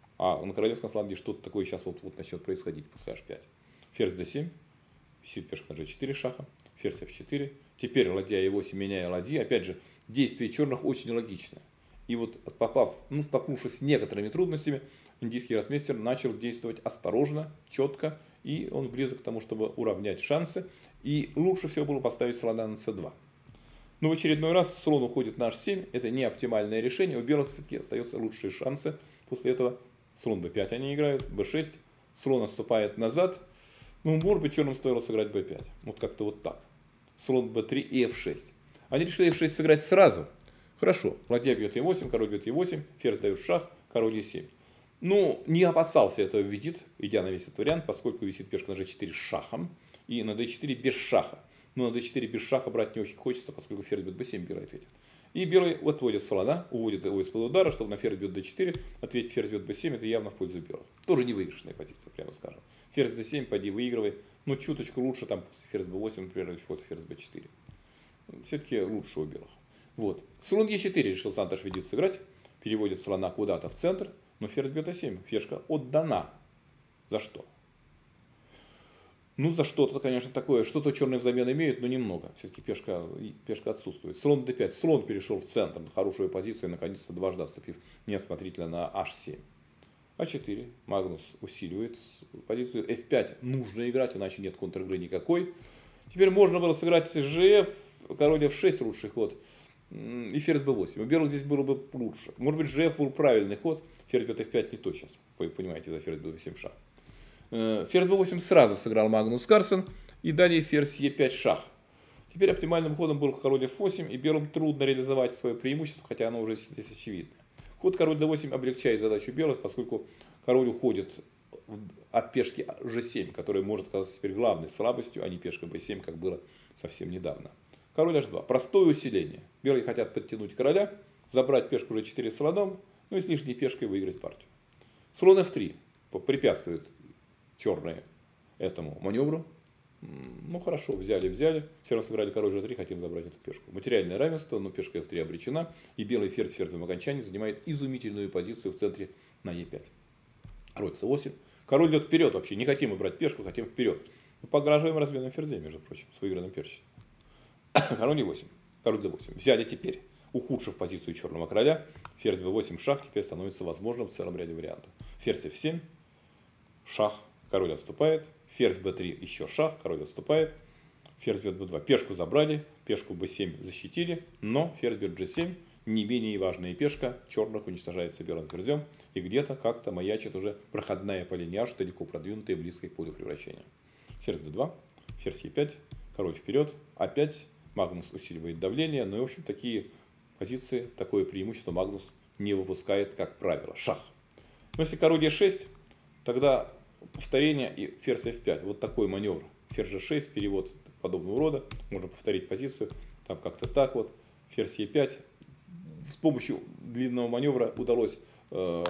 А на королевском фланге что-то такое сейчас вот, вот начнет происходить после аш пять. Ферзь дэ семь. Висит пешка на же четыре шаха. Ферзь эф четыре. Теперь ладья е восемь, меняя ладьи. Опять же, действие черных очень логично. И вот попав, ну, столкнувшись с некоторыми трудностями, индийский гроссмейстер начал действовать осторожно, четко. И он близок к тому, чтобы уравнять шансы. И лучше всего было поставить слона на цэ два. Но в очередной раз слон уходит на аш семь. Это не оптимальное решение. У белых все-таки остаются лучшие шансы. После этого слон бэ пять они играют. бэ шесть. Слон отступает назад. Ну, может быть, черным стоило сыграть бэ пять. Вот как-то вот так. Слон бэ три и эф шесть. Они решили эф шесть сыграть сразу. Хорошо. Ладья бьет е восемь, король бьет е восемь, ферзь дает шах, король е семь. Ну, не опасался этого Ведет, идя на весь этот вариант, поскольку висит пешка на же четыре с шахом и на дэ четыре без шаха. Но на дэ четыре без шаха брать не очень хочется, поскольку ферзь бьет бэ семь, белый ответит. И белый отводит слона, уводит его из-под удара, чтобы на ферзь бьет дэ четыре, ответить ферзь бьет бэ семь, это явно в пользу белых. Тоже не выигрышная позиция, прямо скажем. Ферзь дэ семь, пойди выигрывай. Ну, чуточку лучше там после ферзь бэ восемь, например, после ферзь бэ четыре. Все-таки лучше у белых. Вот. Слон е четыре решил Сантош Ведет сыграть. Переводит слона куда-то в центр. Но ферзь бьет а семь. Фешка отдана. За что? Ну, за что-то, конечно, такое. Что-то черные взамен имеют, но немного. Все-таки пешка, пешка отсутствует. Слон дэ пять. Слон перешел в центр на хорошую позицию, наконец-то дважды отступив неосмотрительно на аш семь. а четыре. Магнус усиливает позицию. эф пять нужно играть, иначе нет контр-игры никакой. Теперь можно было сыграть жэ эф, король эф шесть, лучший ход. И ферзь бэ восемь. У белых здесь было бы лучше. Может быть, жэ эф был правильный ход. Ферзь бьет эф пять не то сейчас. Вы понимаете, за ферзь бэ семь шах. Ферзь бэ восемь сразу сыграл Магнус Карлсен. И далее ферзь е пять шах. Теперь оптимальным ходом был король эф восемь. И белым трудно реализовать свое преимущество, хотя оно уже здесь очевидно. Ход король дэ восемь облегчает задачу белых, поскольку король уходит от пешки же семь, которая может оказаться теперь главной слабостью, а не пешка бэ семь, как было совсем недавно. Король аш два. Простое усиление. Белые хотят подтянуть короля, забрать пешку же четыре слоном, ну и с лишней пешкой выиграть партию. Слон эф три препятствует черные этому маневру. Ну хорошо, взяли, взяли. Все равно сыграли король же три, хотим забрать эту пешку. Материальное равенство, но пешка эф три обречена. И белый ферзь в ферзевом окончании занимает изумительную позицию в центре на е пять. Король цэ восемь. Король идет вперед вообще. Не хотим брать пешку, хотим вперед. Мы погрожаем разменом ферзей, между прочим, с выигранным перчиком. Король е восемь. Король дэ восемь. Взяли теперь, ухудшив позицию черного короля. Ферзь бэ восемь шах теперь становится возможным в целом ряде вариантов. Ферзь эф семь. Шах. Король отступает. Ферзь бэ три еще шах. Король отступает. ферзь бьет бэ два. Пешку забрали, пешку бэ семь защитили, но ферзь бьет джи семь. Не менее важная пешка черных уничтожается белым ферзем. И где-то как-то маячит уже проходная по линии H, далеко продвинутая, близкая к полю превращения. Ферзь дэ два, ферзь е пять, король вперед. Опять Магнус усиливает давление. Ну и в общем такие позиции, такое преимущество Магнус не выпускает, как правило. Шах. Но если король е шесть, тогда повторение и ферзь эф пять. Вот такой маневр. Ферзь же шесть, перевод подобного рода. Можно повторить позицию. Там как-то так вот. Ферзь е пять. С помощью длинного маневра удалось э,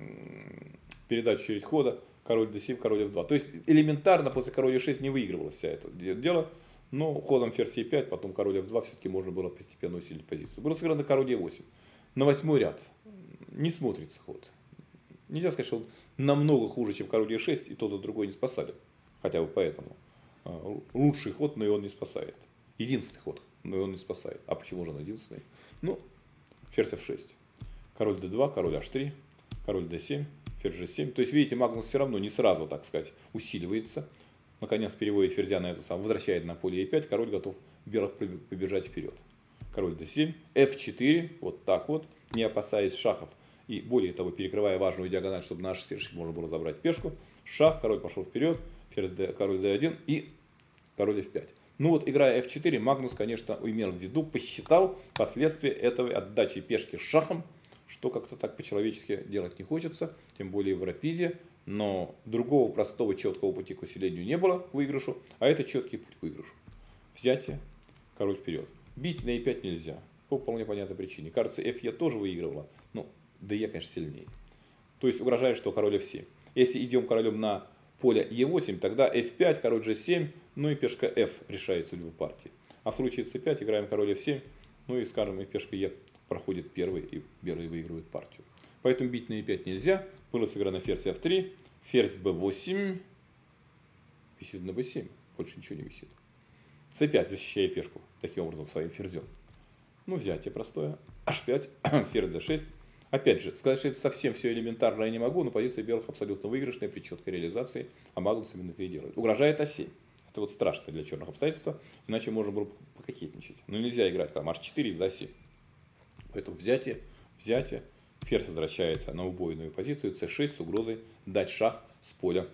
передать очередь хода. Король дэ семь, король эф два. То есть элементарно после короля е шесть не выигрывалось вся это дело. Но ходом ферзь е пять, потом король эф два все-таки можно было постепенно усилить позицию. Было сыграно король е восемь. На восьмой ряд не смотрится ход. Нельзя сказать, что он намного хуже, чем король е шесть, и тот и другой не спасали. Хотя бы поэтому. Лучший ход, но и он не спасает. Единственный ход, но и он не спасает. А почему же он единственный? Ну, ферзь эф шесть. Король дэ два, король аш три, король дэ семь, ферзь же семь. То есть, видите, Магнус все равно не сразу, так сказать, усиливается. Наконец переводит ферзя на это сам, возвращает на поле е пять, король готов белых побежать вперед. Король дэ семь, эф четыре, вот так вот, не опасаясь шахов. И более того, перекрывая важную диагональ, чтобы на аш семь можно было забрать пешку. Шах, король пошел вперед, ферзь D, король дэ один и король эф пять. Ну вот, играя эф четыре, Магнус, конечно, имел в виду, посчитал последствия этой отдачи пешки шахом, что как-то так по-человечески делать не хочется, тем более в рапиде. Но другого простого четкого пути к усилению не было к выигрышу, а это четкий путь к выигрышу. Взятие, король вперед. Бить на е пять нельзя, по вполне понятной причине. Кажется, эф е тоже выигрывала, ну, дэ конечно, сильнее. То есть угрожает, что король эф семь. Если идем королем на поле е восемь, тогда эф пять, король же семь, ну и пешка f решает судьбу партии. А в случае цэ пять играем король эф семь, ну и, скажем, и пешка е проходит первый, и белые выигрывают партию. Поэтому бить на е пять нельзя. Было сыграно ферзь эф три, ферзь бэ восемь, висит на бэ семь, больше ничего не висит. цэ пять, защищая пешку таким образом своим ферзем. Ну, взятие простое. аш пять, ферзь дэ шесть. Опять же, сказать, что это совсем все элементарно я не могу, но позиция белых абсолютно выигрышная при четкой реализации, а Магнус именно это и делает. Угрожает а семь. Это вот страшно для черных обстоятельства, иначе можно было пококетничать. Но нельзя играть там аш четыре из-за а семь. Поэтому взятие, взятие. Ферзь возвращается на убойную позицию, цэ шесть с угрозой дать шах с поля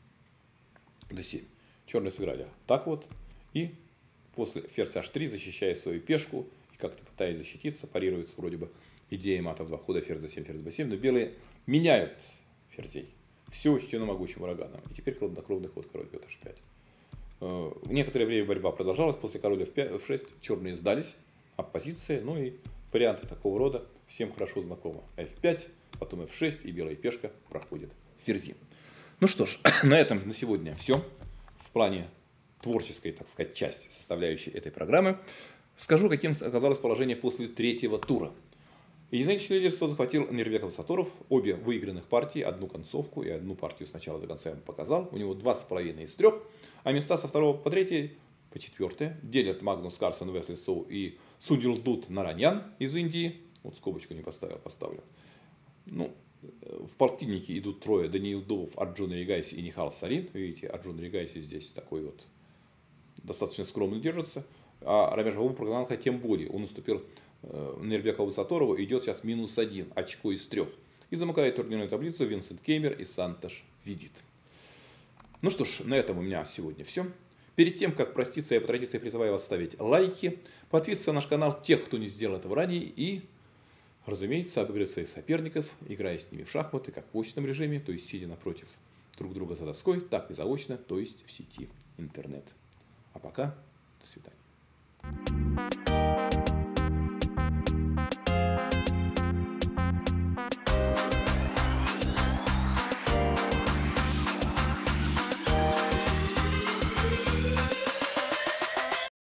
дэ семь. Черные сыграли так вот, и после ферзь аш три, защищая свою пешку, и как-то пытаясь защититься, парируется вроде бы идея мата в два хода, ферзь дэ семь, ферзь бэ семь, но белые меняют ферзей. Все учтено могучим ураганом. И теперь хладнокровный ход, король бьет аш пять. Некоторое время борьба продолжалась, после короля эф шесть черные сдались, оппозиция, ну и варианты такого рода всем хорошо знакомы. эф пять, потом эф шесть, и белая пешка проходит ферзи. Ну что ж, на этом на сегодня все. В плане творческой, так сказать, части, составляющей этой программы, скажу, каким оказалось положение после третьего тура. Единоличное лидерство захватил Мирбек Сатторов. Обе выигранных партии, одну концовку и одну партию с начала до конца я вам показал. У него два с половиной из трех, а места со второго по третий, по четвертое делят Магнус Карлсен, Весли Соу и Сундилдут Нараньян из Индии. Вот скобочку не поставил, поставлю. Ну, в противнике идут трое: Даниил Дубов, Арджуна Ригайси и Нихал Сарин. Видите, Арджуна Ригайси здесь такой вот достаточно скромно держится. А Рамеш Бабу прогнал тем более. Он уступил Мирбеку Сатторову, идет сейчас минус один, очко из трех. И замыкает турнирную таблицу Винсент Кеймер и Сантош Видит. Ну что ж, на этом у меня сегодня все. Перед тем, как проститься, я по традиции призываю вас ставить лайки, подписываться на наш канал тех, кто не сделал этого ранее, и, разумеется, обыгрывать своих соперников, играя с ними в шахматы, как в очном режиме, то есть сидя напротив друг друга за доской, так и заочно, то есть в сети интернет. А пока, до свидания.